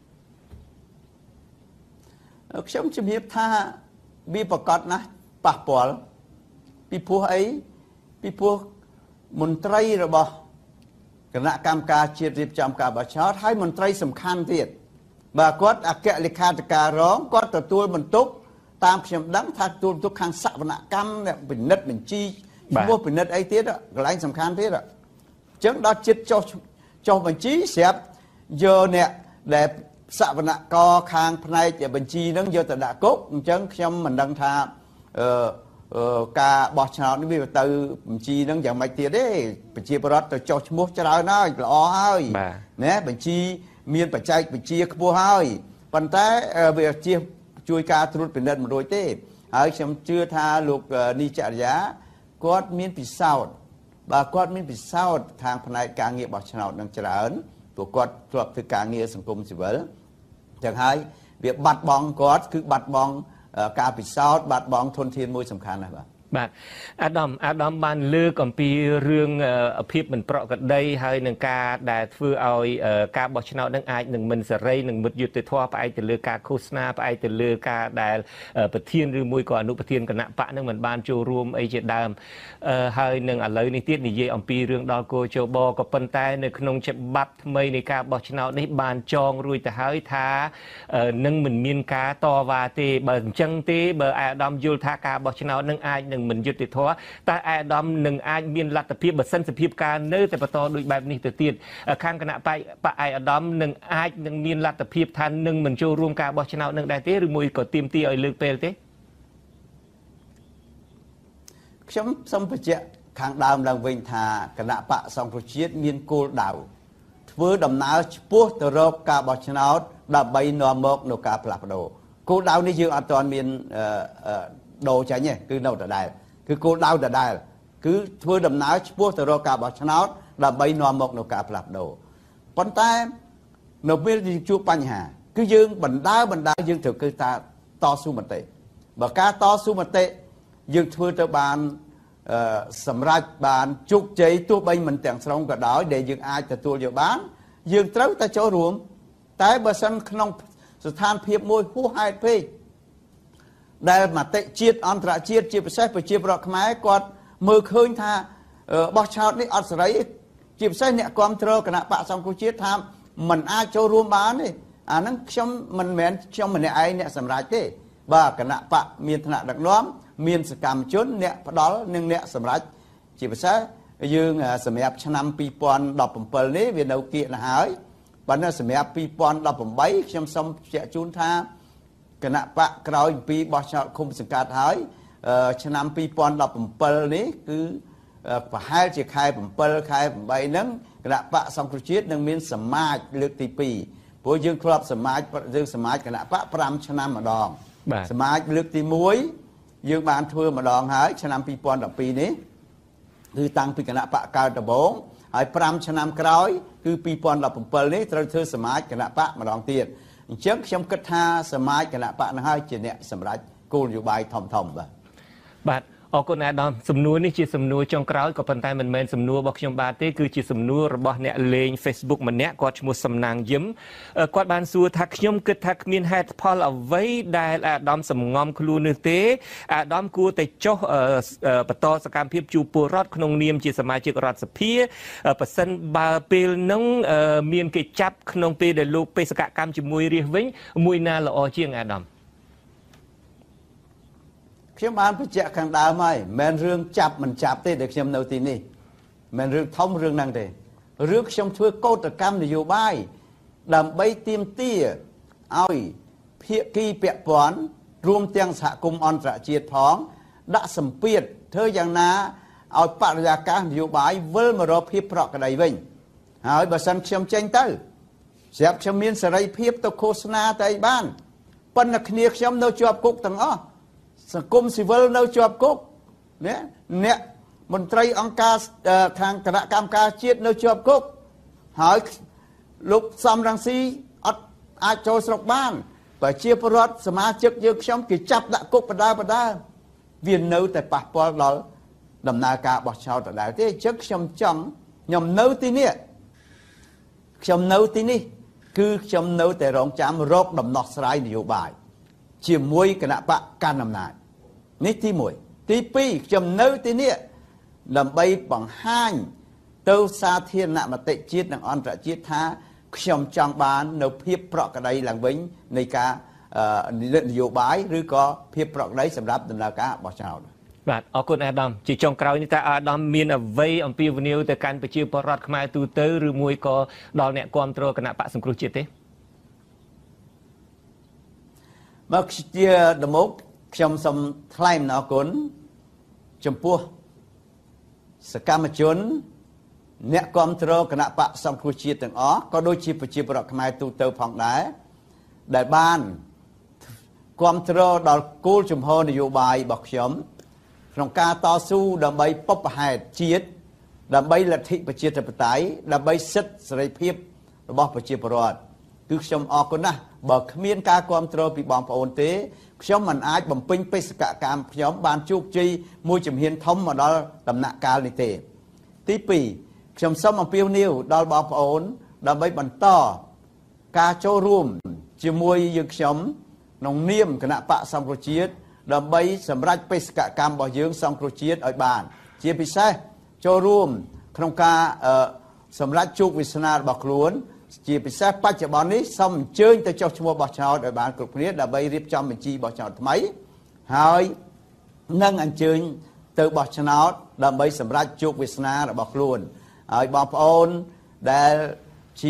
ខ្ញុំជំរាបថាវាប្រកាសណាស់ប៉ះពាល់ពីព្រោះអីពីព្រោះមន្ត្រីរបស់គណៈកម្មការជាតិរៀបចំការបោះឆ្នោតហើយមន្ត្រីសំខាន់ទៀតបើគាត់អគ្គលេខាធិការរងគាត់ទទួលបន្ទុកតាមខ្ញុំដឹងថាទទួលបន្ទុកខាងសវនកម្មពិនិត្យបញ្ជីឈ្មោះពិនិត្យអីទៀតកន្លែងសំខាន់ទៀតអញ្ចឹងដល់ចិត្តចុះចុះបញ្ជីស្រាប់យកអ្នកដែលសវនករខាងផ្នែកបញ្ជីហ្នឹងយកទៅដាក់គុកអញ្ចឹងខ្ញុំមិនដឹងថាអឺការបោះឆ្នោតនេះវាទៅបញ្ជីហ្នឹងយ៉ាងម៉េចទៀតទេប្រជាពលរដ្ឋទៅចុះឈ្មោះច្រើនហើយល្អហើយណាបញ្ជីមានបច្ចេកវិទ្យាខ្ពស់ហើយប៉ុន្តែវាជាជួយការត្រួតពិនិត្យមិនរួចទេហើយខ្ញុំជឿថាលោកនីចរិយាគាត់មានពិសោធន៍បើគាត់មានពិសោធន៍ខាងផ្នែកការងារបោះឆ្នោតនឹងច្រើនព្រោះគាត់ធ្លាប់ធ្វើការងារសង្គមស៊ីវិលចឹងហើយវាបាត់បង់គាត់គឺបាត់បង់ការពិសោធន៍បាត់បង់ធនធានមួយសំខាន់ណាស់បាទបាទអាដាមអាដាមបានលើកអំពីរឿងភាពមិនប្រក្រតីហើយនឹងការដែលធ្វើឲ្យការបោះឆ្នោតនឹងអាចនឹងមិនសេរីនឹងមិនយុត្តិធម៌ផ្អែកទៅលើការឃោសនាផ្អែកទៅលើការដែលប្រធានឬមួយក៏អនុប្រធានគណៈបកនឹងមិនបានចូលរួមអីជាដើមហើយនឹងឥឡូវនេះទៀតនិយាយអំពីរឿងដល់គោជបក៏ប៉ុន្តែនៅក្នុងច្បាប់ថ្មីនៃការបោះឆ្នោតនេះបានចងរួចទៅហើយថានឹងមិនមានការតវ៉ាទេបើអញ្ចឹងទេបើអាដាមយល់ថាការបោះឆ្នោតនឹងអាចនឹងមិនយុត្តិធម៌តែអាដាមនឹងអាចមានលទ្ធភាពបើសិនសភាពការនៅតែបន្តដូចបែបនេះទៅទៀតខាងគណៈបកបកអាដាមនឹងអាចនឹងមានលទ្ធភាពថានឹងមិនចូលរួមការបោះឆ្នោតនឹងដែរទេឬមួយក៏ទាមទារឲ្យលើកពេលទេខ្ញុំសូមបញ្ជាក់ខាងដើមឡើងវិញថាគណៈបកសង្គ្រោះជាតិមានគោលដៅធ្វើដំណើរឆ្ពោះទៅរកការបោះឆ្នោតដើម្បីនាំមកនូវការផ្លាស់ប្ដូរគោលដៅនេះយើងអត់ទាន់មានដូរចាញ់ទេគឺនៅដដែលគឺគោលដៅដដែលគឺធ្វើដំណើរឆ្ពោះទៅរកការបោះឆ្នោតដើម្បីនាំមកនូវការផ្លាស់ប្ដូរប៉ុន្តែនៅពេលយើងជួបបញ្ហាគឺយើងបណ្ដើបណ្ដើយើងត្រូវគឺថាតស៊ូមតិបើការតស៊ូមតិយើងធ្វើទៅបានសម្រេចបានជោគជ័យទោះបីមិនទាំងស្រុងក៏ដោយដែលយើងអាចទទួលយកបានយើងត្រូវតែចូលរួមតែបើសិនក្នុងស្ថានភាពមួយហួសហេតុពេកដែលមតិជាតិអន្តរជាតិជាពិសេសប្រជាពលរដ្ឋខ្មែរគាត់មើលឃើញថាបោះឆ្នោតនេះអត់សេរីជាពិសេសអ្នកគ្រប់គ្រងគណៈបកសង្គ្រោះជាតិថាមិនអាចចូលរួមបានទេអាហ្នឹងខ្ញុំមិនមែនខ្ញុំម្នាក់ឯងអ្នកសម្រេចទេបាទគណៈបកមានឋានៈដឹកនាំមានសកម្មជនអ្នកផ្ដាល់និងអ្នកសម្រេចជាពិសេសយើងសម្រាប់ឆ្នាំពីរពាន់ដប់ប្រាំនេះវានៅគៀកទៅហើយប៉ុន្តែសម្រាប់ពីរពាន់ដប់ប្រាំខ្ញុំសូមបញ្ជាក់ជូនថាគណៈបកក្រោយពីបោះឆ្នោតឃុំសង្កាត់ហើយឆ្នាំពីរពាន់ដប់ប្រាំនេះគឺប្រហែលជាខែbảyខែ8ហ្នឹងគណៈបកសង្គ្រោះជាតិនឹងមានសមាជលើកទីពីរព្រោះយើងធ្លាប់សមាជយើងសមាជគណៈបកប្រាំឆ្នាំម្ដងសមាជលើកទីមួយយើងបានធ្វើម្ដងហើយឆ្នាំពីរពាន់ដប់ពីរនេះគឺតាំងពីគណៈបកកើតដំបូងហើយប្រាំឆ្នាំក្រោយគឺពីរពាន់ដប់ប្រាំនេះត្រូវធ្វើសមាជគណៈបកម្ដងទៀតអញ្ចឹងខ្ញុំគិតថាសមាជគណៈបកនឹងហើយជាអ្នកសម្រេចគោលនយោបាយធំធំបាទបាទអរគុណអាដាមសំណួរនេះជាសំណួរចុងក្រោយក៏ប៉ុន្តែមិនមែនសំណួររបស់ខ្ញុំបាទទេគឺជាសំណួររបស់អ្នកលេង Facebook ម្នាក់គាត់ឈ្មោះសំណាងយឹមគាត់បានសួរថាខ្ញុំគិតថាគ្មានហេតុផលអ្វីដែលអាដាមសំងំខ្លួននោះទេអាដាមគួរតែចុះបន្តសកម្មភាពជួបពលរដ្ឋក្នុងនាមជាសមាជិករដ្ឋសភាប៉ះសិនបើពេលនោះមានគេចាប់ក្នុងពេលដែលលោកបេសកកម្មជាមួយរាជវិញមួយណាល្អជាងអាដាមខ្ញុំបានបញ្ជាក់ខាងដើមហើយមិនមែនរឿងចាប់មិនចាប់ទេដែលខ្ញុំនៅទីនេះមិនមែនរឿងធំរឿងហ្នឹងទេរឿងខ្ញុំធ្វើកោតកម្មនយោបាយដើម្បីទាមទារឲ្យភាគីពាក់ព័ន្ធរួមទាំងសហគមន៍អន្តរជាតិផងដាក់សម្ពាធធ្វើយ៉ាងណាឲ្យបរិយាកាសនយោបាយវិលមករកភាពប្រក្រតីវិញហើយបើសិនខ្ញុំចេញទៅស្រាប់ខ្ញុំមានសេរីភាពទៅឃោសនាទៅអីបានប៉ុន្តែគ្នាខ្ញុំនៅជាប់គុកទាំងអស់សង្គមស៊ីវិលនៅជាប់គុកណាអ្នកមន្ត្រីអង្គការខាងគណៈកម្មការជាតិនៅជាប់គុកហើយលោកសំរងស៊ីអត់អាចចូលស្រុកបានប្រជាពលរដ្ឋសមាជិកយើងខ្ញុំគេចាប់ដាក់គុកបដាបដាវានៅតែប៉ះពាល់ដល់ដំណើរការបោះឆ្នោតដដែលទេអញ្ចឹងខ្ញុំចង់ខ្ញុំនៅទីនេះខ្ញុំនៅទីនេះគឺខ្ញុំនៅតែរងចាំរកដំណោះស្រាយនយោបាយជាមួយគណៈបកកាន់អំណាចនេះទីមួយទីពីរខ្ញុំនៅទីនេះដើម្បីបង្ហាញទៅសាធារណមតិជាតិនិងអន្តរជាតិថាខ្ញុំចង់បាននៅភាពប្រក្រតីឡើងវិញនៃការនយោបាយឬក៏ភាពប្រក្រតីសម្រាប់ដំណើរការបោះឆ្នោតបាទអរគុណអាដាមជាចុងក្រោយនេះតើអាដាមមានអ្វីអំពីវនីវទៅកាន់ប្រជាពលរដ្ឋខ្មែរទូទៅឬមួយក៏ដល់អ្នកគាំទ្រគណៈបកសង្គ្រោះជាតិទេមកជាដំណោកខ្ញុំសូមថ្លែងអំណរគុណចំពោះសកម្មជនអ្នកគាំទ្រគណៈបកសង្គ្រោះជាតិទាំងអស់ក៏ដូចជាប្រជាពលរដ្ឋខ្មែរទូទៅផងដែរដែលបានគាំទ្រដល់គោលជំហរនយោបាយរបស់ខ្ញុំក្នុងការតស៊ូដើម្បីបុព្វហេតុជាតិដើម្បីលទ្ធិប្រជាធិបតេយ្យដើម្បីសិទ្ធិសេរីភាពរបស់ប្រជាពលរដ្ឋគឺខ្ញុំអរគុណណាស់បើគ្មានការគាំទ្រពីបងប្អូនទេខ្ញុំមិនអាចបំពេញបេសកកម្មខ្ញុំបានជោគជ័យមួយជំហានធំមកដល់ដំណាក់កាលនេះទេទីពីរខ្ញុំសូមអំពាវនាវដល់បងប្អូនដើម្បីបន្តការចូលរួមជាមួយយើងខ្ញុំក្នុងនាមគណៈបកសង្គ្រោះជាតិដើម្បីសម្រេចបេសកកម្មរបស់យើងសង្គ្រោះជាតិឲ្យបានជាពិសេសចូលរួមក្នុងការសម្រេចជោគវាសនារបស់ខ្លួនជាពិសេសបច្ចុប្បន្ននេះសូមអញ្ជើញទៅចុះឈ្មោះបោះឆ្នោតឲ្យបានគ្រប់គ្នាដើម្បីរៀបចំបញ្ជីបោះឆ្នោតថ្មីហើយនឹងអញ្ជើញទៅបោះឆ្នោតដើម្បីសម្រេចជោគវាសនារបស់ខ្លួនហើយបងប្អូនដែលជា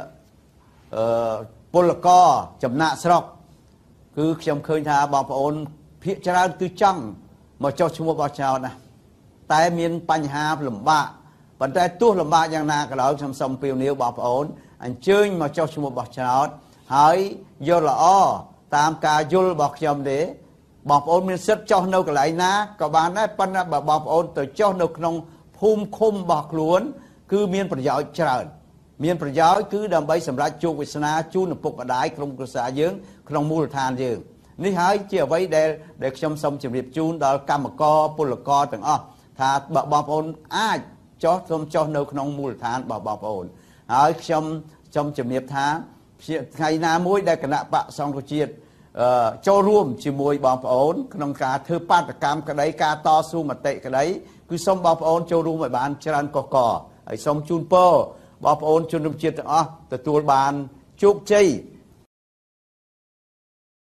ពលករចំណាក់ស្រុកគឺខ្ញុំឃើញថាបងប្អូនភាគច្រើនគឺចង់មកចុះឈ្មោះបោះឆ្នោតណាតែមានបញ្ហាលំបាកប៉ុន្តែទោះលំបាកយ៉ាងណាក៏ដោយខ្ញុំសូមពៀវនាវបងប្អូនអញ្ជើញមកចុះឈ្មោះបោះឆ្នោតហើយយល់ល្អតាមការយល់របស់ខ្ញុំទេបងប្អូនមានសិទ្ធិចុះនៅកន្លែងណាក៏បានដែរប៉ុន្តែបើបងប្អូនទៅចុះនៅក្នុងភូមិឃុំរបស់ខ្លួនគឺមានប្រយោជន៍ច្រើនមានប្រយោជន៍គឺដើម្បីសម្រេចជោគវាសនាជូនឪពុកម្ដាយក្រុមគ្រួសារយើងក្នុងមូលដ្ឋានយើងនេះហើយជាអ្វីដែលដែលខ្ញុំសូមជម្រាបជូនដល់កម្មករពលករទាំងអស់ថាបងប្អូនអាចចុះសូមចុះនៅក្នុងមូលដ្ឋានរបស់បងប្អូនហើយខ្ញុំសូមជម្រាបថាថ្ងៃណាមួយដែលគណៈបកសង្គ្រោះជាតិចូលរួមជាមួយបងប្អូនក្នុងការធ្វើបាតកម្មក្តីការតស៊ូមតិក្តីគឺសូមបងប្អូនចូលរួមឲ្យបានច្រើនកកកហើយសូមជូនពរបងប្អូនជនរួមជាតិទាំងអស់ទទួលបានជោគជ័យ